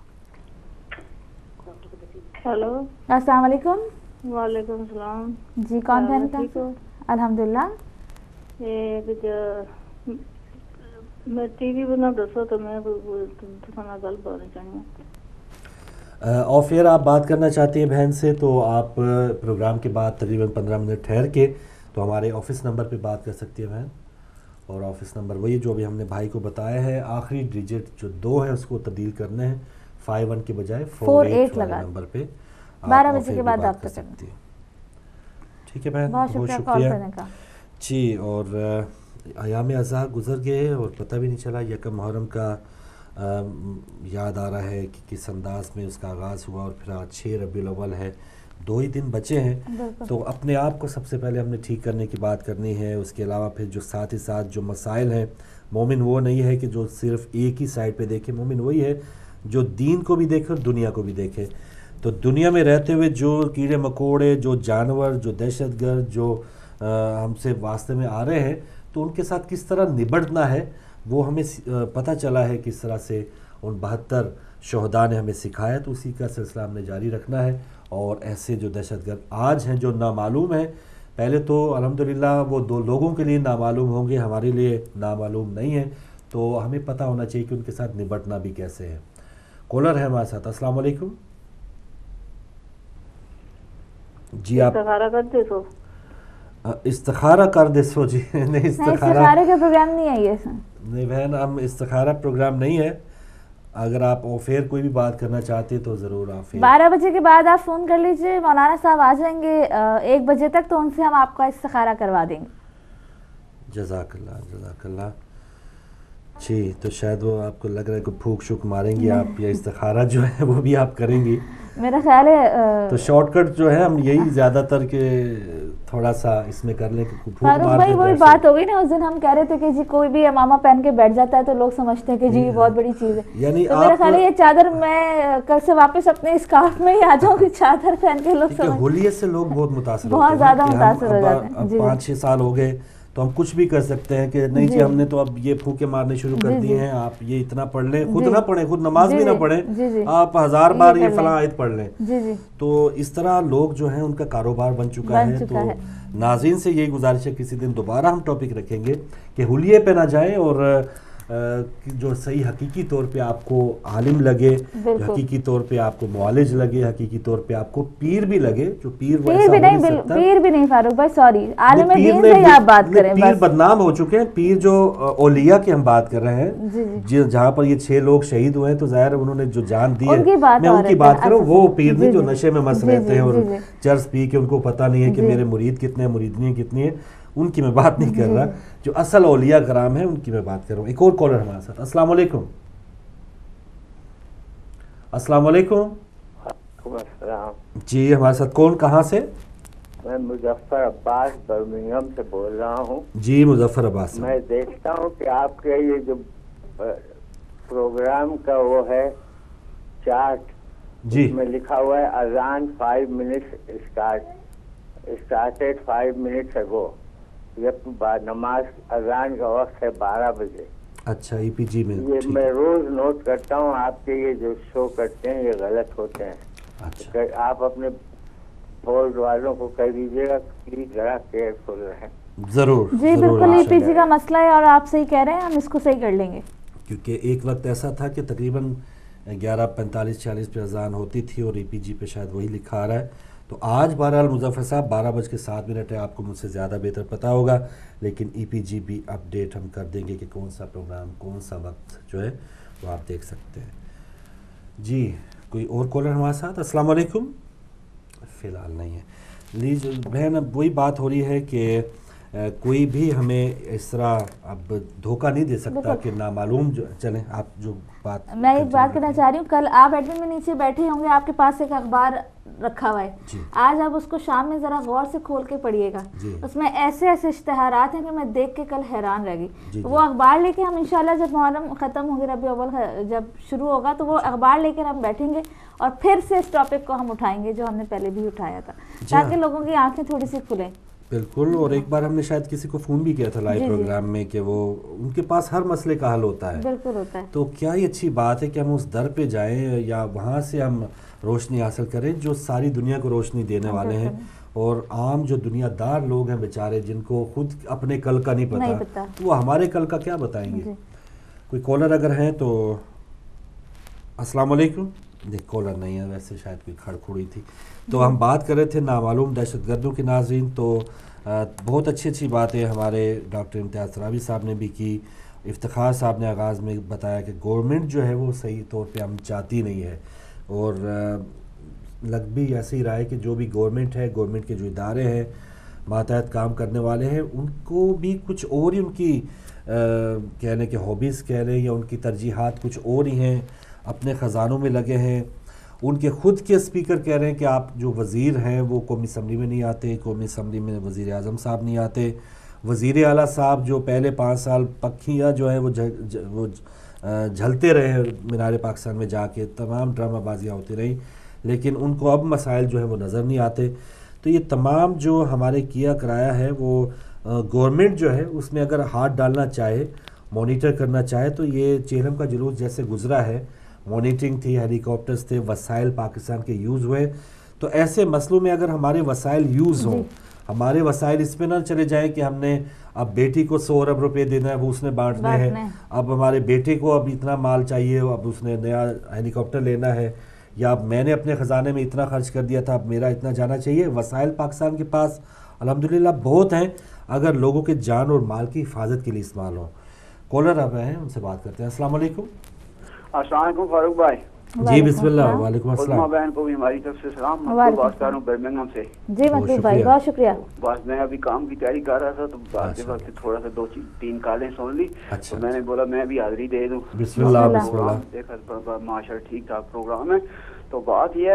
हेलो, अस्सलाम वालेकुम। वालेकुम सलाम जी, कौन बहन? अल्हम्दुलिल्लाह। मैं टीवी बना दसो तो मैं तुमसे गल करना चाहूँ। ऑफ एयर आप बात करना चाहती हैं बहन से, तो आप प्रोग्राम के बाद तकरीबन 15 मिनट ठहर के तो हमारे ऑफिस नंबर पे बात कर सकती है बहन। और ऑफिस नंबर वही जो अभी हमने भाई को बताया है, आखिरी डिजिट जो 2 है उसको तब्दील करने हैं, 51 के बजाय 48 वाले नंबर पे 12 बजे के बाद आप कर सकती हैं। ठीक है बहन, बहुत शुक्रिया जी। और अयाम अज़ा गुजर गए और पता भी नहीं चला। यकम मुहर्रम का याद आ रहा है कि किस अंदाज में उसका आगाज़ हुआ, और फिर आज 6 रबीउल अव्वल है। 2 ہی دن بچے ہیں، تو اپنے آپ کو سب سے پہلے ہم نے ٹھیک کرنے کی بات کرنی ہے. اس کے علاوہ پھر جو ساتھ ہی ساتھ جو مسائل ہیں، مومن وہ نہیں ہے کہ جو صرف ایک ہی سائڈ پہ دیکھے، مومن وہی ہے جو دین کو بھی دیکھے اور دنیا کو بھی دیکھے. تو دنیا میں رہتے ہوئے جو کیڑے مکوڑے، جو جانور، جو دہشت گرد جو ہم سے واسطے میں آ رہے ہیں، تو ان کے ساتھ کس طرح نبٹنا ہے وہ ہمیں پتہ چلا ہے کس طرح سے ان 72 شہداء نے ہمیں سکھایا. تو اسی کا سلسلہ ہم نے جاری رکھنا ہے. اور ایسے جو دہشت گرد آج ہیں جو نامعلوم ہیں، پہلے تو الحمدللہ وہ 2 لوگوں کے لیے نامعلوم ہوں گے، ہمارے لیے نامعلوم نہیں ہیں، تو ہمیں پتہ ہونا چاہیے کہ ان کے ساتھ نبٹنا بھی کیسے ہے. کالر ہے ہمارے ساتھ. السلام علیکم. جی آپ استخارہ کر دے سو. استخارہ کر دے سو. جی نہیں، استخارے کا پروگرام نہیں ہے یہ. نہیں بہن، ہم استخارہ پروگرام نہیں ہے. اگر آپ آفیر کوئی بھی بات کرنا چاہتے تو ضرور آپ 12 بجے کے بعد آپ فون کر لیجئے. مولانا صاحب آ جائیں گے 1 بجے تک، تو ان سے ہم آپ کا استخارہ کروا دیں گے. جزاک اللہ، جزاک اللہ. جی تو شاید وہ آپ کو لگ رہا ہے کہ پھونک شوک ماریں گی آپ، یا استخارہ جو ہے وہ بھی آپ کریں گی. میرا خیال ہے تو شارٹ کٹ جو ہے ہم یہی زیادہ تر کہ تھوڑا سا اس میں کر لیں کہ پھونک مار فاروق بھائی وہی بات ہو گئی نا. اس دن ہم کہہ رہے تھے کہ جی کوئی بھی امامہ پہن کے بیٹھ جاتا ہے تو لوگ سمجھتے ہیں کہ جی بہت بڑی چیز ہے. یعنی تو میرا خیال ہے یہ چادر میں کل سے واپس اپنے اسکارف میں ہی آ جاؤں گی، چادر پہن کے لوگ سمجھ. ہولیت سے لوگ بہت متاثر ہوتے ہیں، بہت زیادہ متاثر ہو جاتے ہیں. اب 5-6 سال ہو گئے تو ہم کچھ بھی کر سکتے ہیں کہ نہیں جی ہم نے تو اب یہ پھونکے مارنے شروع کر دیے ہیں، آپ یہ اتنا پڑھ لیں، خود نہ پڑھیں، خود نماز بھی نہ پڑھیں، آپ 1000 بار یہ فلاں آیت پڑھ لیں. تو اس طرح لوگ جو ہیں ان کا کاروبار بن چکا ہے. تو ناظرین سے یہی گزارش ہے کسی دن دوبارہ ہم ٹاپک رکھیں گے کہ ہولیے پہ نہ جائیں، اور جو صحیح حقیقی طور پہ آپ کو عالم لگے، حقیقی طور پہ آپ کو معالج لگے، حقیقی طور پہ آپ کو پیر بھی لگے. جو پیر بھی نہیں فاروق بھائی، سوری، عالم دین سے آپ بات کریں. پیر بدنام ہو چکے ہیں. پیر جو اولیاء کی ہم بات کر رہے ہیں، جہاں پر یہ 6 لوگ شہید ہوئے ہیں، تو ظاہر انہوں نے جو جان دی ہے، میں ان کی بات کروں. وہ پیر نہیں جو نشے میں مست رہتے ہیں اور چرس پی کے ان کو پتہ نہیں ہے کہ میرے مرید کتنے ہیں، مریدنی کتنی ہیں، ان کی میں بات نہیں کر رہا. جو اصل اولیاء کرام ہیں ان کی میں بات کر رہا ہوں. ایک اور کالر ہمارے ساتھ. السلام علیکم. السلام علیکم. جی ہمارے ساتھ کون، کہاں سے؟ میں مظفر عباس برمنگھم سے بول رہا ہوں. جی مظفر عباس. میں دیکھتا ہوں کہ آپ کا یہ جو پروگرام کا وہ ہے چارٹ، جی میں لکھا ہوا ہے اذان 5 منٹس اسٹارٹیڈ 5 منٹس اگو. یہ نماز اذان کا وقت ہے 12 بجے. اچھا ای پی جی میں یہ میں روز نوٹ کرتا ہوں. آپ کے یہ جو شو کرتے ہیں یہ غلط ہوتے ہیں. اچھا آپ اپنے بورڈ والوں کو کہہ دیجیے گا پلیز ذرا کیئرفل رہیں. ضرور جی بالکل ای پی جی کا مسئلہ ہے اور آپ صحیح کہہ رہے ہیں، ہم اس کو صحیح کر لیں گے. کیونکہ ایک وقت ایسا تھا کہ تقریباً 11:45-40 پہ اذان ہوتی تھی اور ای پی جی پہ شاید وہی لکھا آ رہا ہے. تو آج بہرحال مظفر صاحب 12:07 ہے. آپ کو مجھ سے زیادہ بہتر پتہ ہوگا، لیکن ای پی جی بھی اپڈیٹ ہم کر دیں گے کہ کون سا پروگرام کون سا وقت جو ہے وہ آپ دیکھ سکتے ہیں. جی کوئی اور کالر ہمارے ساتھ. السلام علیکم. فی الحال نہیں ہے. لیجیے بہن، اب وہی بات ہو رہی ہے کہ کوئی بھی ہمیں اس طرح اب دھوکہ نہیں دے سکتا کہ نامعلوم جو چلیں. آپ جو بات میں ایک بات کرنا چاہ رہی ہوں، کل آپ ایڈمن میں نیچے بیٹھے ہوں گے، آپ کے پاس ایک اخبار رکھا ہوا ہے. آج آپ اس کو شام میں ذرا غور سے کھول کے پڑھیے گا. اس میں ایسے ایسے اشتہارات ہیں کہ میں دیکھ کے کل حیران رہ گئی. وہ اخبار لے کے ہم انشاءاللہ جب محرم ختم ہوں گے، ربیع الاول جب شروع ہوگا، تو وہ اخبار لے کر ہم بیٹھیں گے اور پھر سے اس ٹاپک کو ہم اٹھائیں گے جو ہم نے پہلے بھی اٹھایا تھا، تاکہ لوگوں کی آنکھیں تھوڑی سی کھلیں. بالکل. اور ایک بار ہم نے شاید کسی کو فون بھی کیا تھا لائیو پروگرام میں کہ وہ ان کے پاس ہر مسئلے کا حل ہوتا ہے. بالکل ہوتا ہے. تو کیا یہ اچھی بات ہے کہ ہم اس در پہ جائیں یا وہاں سے ہم روشنی حاصل کریں جو ساری دنیا کو روشنی دینے والے ہیں. اور عام جو دنیا دار لوگ ہیں بیچارے، جن کو خود اپنے کل کا نہیں پتا، وہ ہمارے کل کا کیا بتائیں گے. کوئی کالر اگر ہیں تو. السلام علیکم. دیکھ کالر نہیں ہے، ویسے شاید کوئی کھڑ کھڑی تھی. تو ہم بات کر رہے تھے نامعلوم دہشت گردوں کے. ناظرین تو بہت اچھی باتیں ہمارے ڈاکٹر امتیاز تراوی صاحب نے بھی کی. افتخار صاحب نے آغاز میں بتایا کہ گورنمنٹ جو ہے وہ صحیح طور پہ ہم چاہتی نہیں ہے، اور لگ بھی ایسے ہی رہا ہے کہ جو بھی گورنمنٹ ہے، گورنمنٹ کے جو ادارے ہیں، ماتحت کام کرنے والے ہیں، ان کو بھی کچھ اور ہی ان کی کہنے کے ہابیز کہہ لیں یا ان کی ترجیحات کچھ اور ہی ہیں، اپنے خزانوں میں لگے ہیں. ان کے خود کے اسپیکر کہہ رہے ہیں کہ آپ جو وزیر ہیں وہ قومی اسمبلی میں نہیں آتے، قومی اسمبلی میں وزیر اعظم صاحب نہیں آتے، وزیر اعلیٰ صاحب جو پہلے 5 سال پکھیاں جو ہیں وہ جھلتے رہے مینار پاکستان میں جا کے، تمام ڈرامہ بازیاں ہوتی رہیں، لیکن ان کو اب مسائل جو ہیں وہ نظر نہیں آتے. تو یہ تمام جو ہمارے کیا کرایا ہے وہ گورنمنٹ جو ہے اس میں اگر ہاتھ ڈالنا چاہے، مانیٹر کرنا چاہے، تو یہ چہلم کا جلوس جیسے گزرا ہے، مانیٹرنگ تھی، ہیلی کاپٹرز تھے، وسائل پاکستان کے یوز ہوئے، تو ایسے مسئلوں میں اگر ہمارے وسائل یوز ہوں، ہمارے وسائل اس پہ نہ چلے جائیں کہ ہم نے اب بیٹی کو 100 ارب روپے دینا ہے، وہ اس نے بانٹنے ہیں، اب ہمارے بیٹے کو اب اتنا مال چاہیے، اب اس نے نیا ہیلی کاپٹر لینا ہے، یا اب میں نے اپنے خزانے میں اتنا خرچ کر دیا تھا اب میرا اتنا جانا چاہیے. وسائل پاکستان کے پاس الحمدللہ بہت ہیں اگر لوگوں کے جان اور مال کی حفاظت کے لیے استعمال ہوں. کالر اب ہیں، ان سے بات کرتے ہیں. السلام علیکم. السلام علیکم فاروق بھائی. جی بسم اللہ. وعلیکم السلام. علماء بہن کو بھی ہماری طرف سے سلام. میں بات کر رہا ہوں برمنگھم سے. جی مطلوب بھائی بہت شکریہ. بس میں ابھی کام کی تیاری کر رہا تھا تو بات کے وقت تھوڑا سا 2-3 کالیں سن لی تو میں نے بولا میں بھی حاضری دے دوں. بسم اللہ. بسم اللہ. دیکھا ماشاء ٹھیک ٹھاک پروگرام ہے. تو بات یہ ہے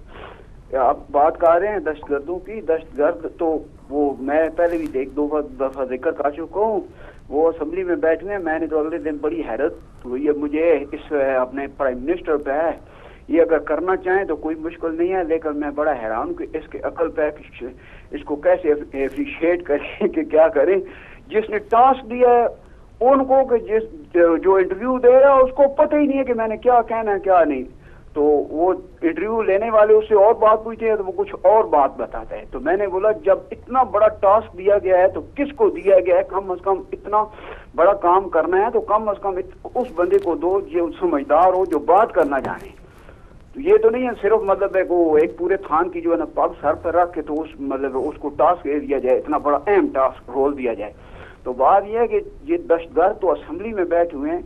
کہ آپ بات کر رہے ہیں دہشت گردوں کی. دہشت گرد تو وہ میں پہلے بھی 1-2 دفعہ ذکر کر چکا ہوں. وہ اسمبلی میں بیٹھے ہیں، میں نے تو اگلے دن بڑی حیرت ہوئی ہے مجھے اس اپنے پرائم منسٹر پہ ہے. یہ اگر کرنا چاہیں تو کوئی مشکل نہیں ہے، لیکن میں بڑا حیران ہوں کہ اس کے عقل پہ اس کو کیسے اپریشیٹ کریں کہ کیا کریں. جس نے ٹاسک دیا ہے ان کو کہ جو انٹرویو دے رہا ہے اس کو پتہ ہی نہیں ہے کہ میں نے کیا کہنا ہے کیا نہیں. تو وہ انٹرویو لینے والے اس سے اور بات پوچھتے ہیں تو وہ کچھ اور بات بتاتا ہے. تو میں نے بولا جب اتنا بڑا ٹاسک دیا گیا ہے تو کس کو دیا گیا ہے؟ کم از کم اتنا بڑا کام کرنا ہے تو کم از کم اس بندے کو دو جو سمجھدار ہو، جو بات کرنا جانے. تو یہ تو نہیں ہے صرف مطلب ہے کہ وہ ایک پورے تھان کی جو ہے نا پگ سر پر رکھ کے تو اس مطلب اس کو ٹاسک دیا جائے، اتنا بڑا اہم ٹاسک رول دیا جائے. تو بات یہ ہے کہ یہ دہشت گرد تو اسمبلی میں بیٹھے ہوئے ہیں.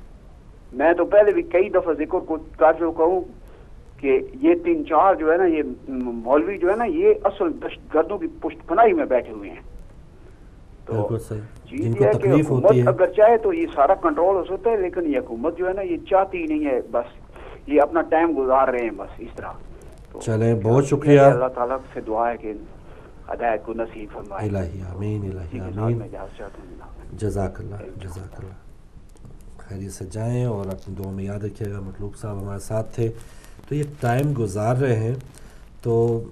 میں تو پہلے بھی کئی دفعہ ذکر کو کر چکا ہوں کہ یہ 3-4 جو ہے نا یہ مولوی جو ہے نا یہ اصل دہشت گردوں کی پشت پناہی میں بیٹھے ہوئے ہیں. تو چیز یہ ہے کہ حکومت اگر چاہے تو یہ سارا کنٹرول ہو سکتا ہے، لیکن یہ حکومت جو ہے نا یہ چاہتی ہی نہیں ہے، بس یہ اپنا ٹائم گزار رہے ہیں بس اس طرح. چلیں بہت شکریہ. اللہ تعالیٰ سے دعا ہے کہ ہدایت کو نصیب فرمائے. الہی آمین. الہی آمین. جزاک اللہ. جزاک اللہ. خیریت سے جائیں اور اپنی دعا میں یاد رکھیے گا. مطلوب صاحب ہمارے ساتھ تھے. تو یہ ٹائم گزار رہے ہیں تو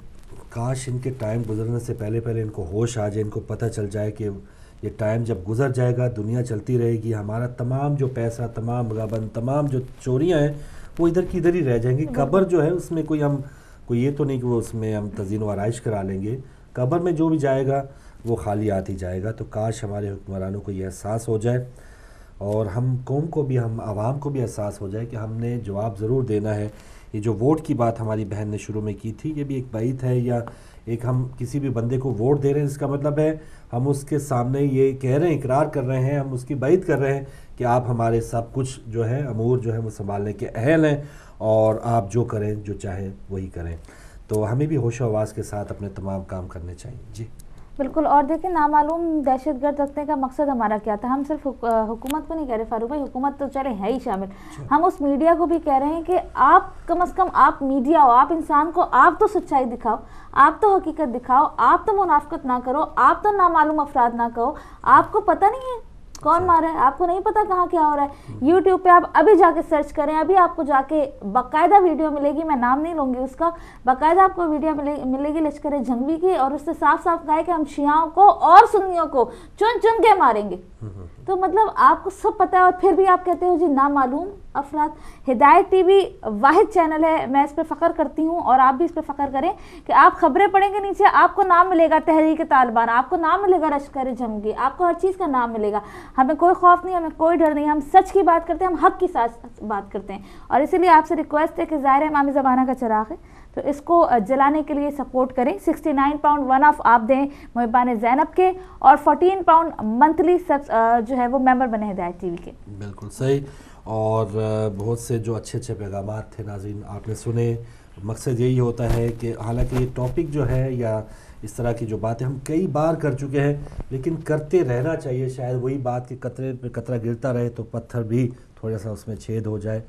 کاش ان کے ٹائم گزرنے سے پہلے ان کو ہوش آ جائے، ان کو پتہ چل جائے کہ یہ ٹائم جب گزر جائے گا دنیا چلتی رہے گی، ہمارا تمام جو پیسہ، تمام غبن، تمام جو چوریاں ہیں وہ ادھر کی ادھر ہی رہ جائیں گی. قبر جو ہے اس میں کوئی یہ تو نہیں کہ وہ اس میں ہم تزئین و آرائش کرا لیں گے. قبر میں جو بھی جائے گا وہ خالی آتی جائے گا. تو کاش ہمارے حکمرانوں کو یہ احساس ہو جائے اور ہم قوم کو بھی، ہم عوام کو بھی احساس ہو جائے کہ ہم نے جواب ضرور دینا ہے. یہ جو ووٹ کی بات ہماری بہن نے شروع میں کی تھی، یہ بھی ایک بعید ہے، یا ایک ہم کسی بھی بندے کو ووٹ دے رہے ہیں اس کا مطلب ہے ہم اس کے سامنے یہ کہہ رہے ہیں، اقرار کر رہے ہیں، ہم اس کی بعید کر رہے ہیں کہ آپ ہمارے سب کچھ جو ہے امور جو ہے وہ سنبھالنے کے اہل ہیں اور آپ جو کریں، جو چاہیں وہی کریں. تو ہمیں بھی ہوش و حواس کے ساتھ اپنے تمام کام کرنے چاہیے. جی بالکل. اور دیکھیں نامعلوم دہشت گرد رکھنے کا مقصد ہمارا کیا تھا؟ ہم صرف حکومت کو نہیں کہہ رہے فاروق بھائی، حکومت تو چلے ہے ہی شامل، ہم اس میڈیا کو بھی کہہ رہے ہیں کہ آپ کم از کم آپ میڈیا ہو، آپ انسان کو آپ تو سچائی دکھاؤ، آپ تو حقیقت دکھاؤ، آپ تو منافقت نہ کرو، آپ تو نامعلوم افراد نہ کہو. آپ کو پتہ نہیں ہے کون مارا ہے، آپ کو نہیں پتا کہاں کیا ہو رہا ہے. یوٹیوب پہ آپ ابھی جا کے سرچ کریں، ابھی آپ کو جا کے باقاعدہ ویڈیو ملے گی، میں نام نہیں لوں گی اس کا، باقاعدہ آپ کو ویڈیو ملے گی لشکر جنگوی کی، اور اس سے صاف صاف کہا ہے کہ ہم شیعوں کو اور سنیوں کو چن چن کے ماریں گے. تو مطلب آپ کو سب پتہ ہے اور پھر بھی آپ کہتے ہو جی نامعلوم افراد. ہدایت ٹی وی واحد چینل ہے، میں اس پہ فخر کرتی ہوں اور آپ بھی اس پہ فخر کریں کہ آپ خبریں پڑھیں گے نیچے آپ کو نام ملے گا تحریک طالبان، آپ کو نام ملے گا لشکر جنگی، آپ کو ہر چیز کا نام ملے گا. ہمیں کوئی خوف نہیں، ہمیں کوئی ڈر نہیں، ہم سچ کی بات کرتے ہیں، ہم حق کی ساتھ بات کرتے ہیں. اور اسی لیے آپ سے ریکویسٹ ہے کہ ظاہر ہے امام زمانہ کا چراغ ہے تو اس کو جلانے کے لیے سپورٹ کریں. 69 پاؤنڈ ون آف آپ دیں محبان زینب کے، اور 14 پاؤنڈ منتھلی جو ہے وہ ممبر بنے ہدایت ٹی وی کے. بالکل صحیح. اور بہت سے جو اچھے پیغامات تھے ناظرین آپ نے سنے. مقصد یہی ہوتا ہے کہ حالانکہ یہ ٹاپک جو ہے یا اس طرح کی جو باتیں ہم کئی بار کر چکے ہیں لیکن کرتے رہنا چاہیے. شاید وہی بات کہ قطرے پہ قطرہ گرتا رہے تو پتھر بھی تھوڑا سا اس میں چھید ہو جائے.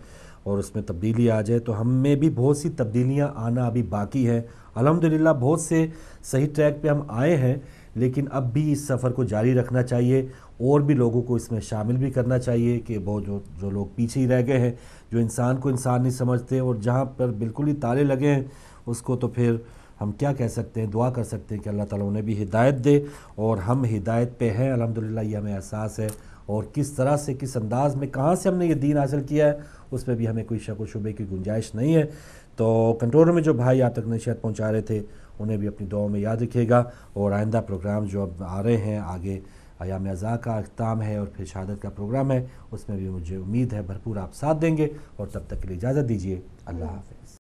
اور اس میں تبدیلی آ جائے. تو ہم میں بھی بہت سی تبدیلیاں آنا ابھی باقی ہے. الحمدللہ بہت سے صحیح ٹریک پہ ہم آئے ہیں، لیکن اب بھی اس سفر کو جاری رکھنا چاہیے اور بھی لوگوں کو اس میں شامل بھی کرنا چاہیے کہ وہ جو لوگ پیچھے ہی رہ گئے ہیں، جو انسان کو انسان نہیں سمجھتے اور جہاں پر بالکل ہی تالے لگے ہیں، اس کو تو پھر ہم کیا کہہ سکتے ہیں، دعا کر سکتے ہیں کہ اللہ تعالیٰ انہیں بھی ہدایت دے. اور ہم ہدایت پہ ہیں الحمدللہ، یہ ہمیں احساس ہے. اور کس طرح سے، کس انداز میں، کہاں سے ہم نے یہ دین حاصل کیا ہے، اس پہ بھی ہمیں کوئی شک و شبے کی گنجائش نہیں ہے. تو کنٹرول میں جو بھائی آپ تک نصیحت پہنچا رہے تھے انہیں بھی اپنی دعاؤں میں یاد رکھیے گا. اور آئندہ پروگرام جو اب آ رہے ہیں آگے، ایام عزا کا اختتام ہے اور پھر شہادت کا پروگرام ہے، اس میں بھی مجھے امید ہے بھرپور آپ ساتھ دیں گے. اور تب تک کے لیے اجازت دیجیے. اللہ حافظ.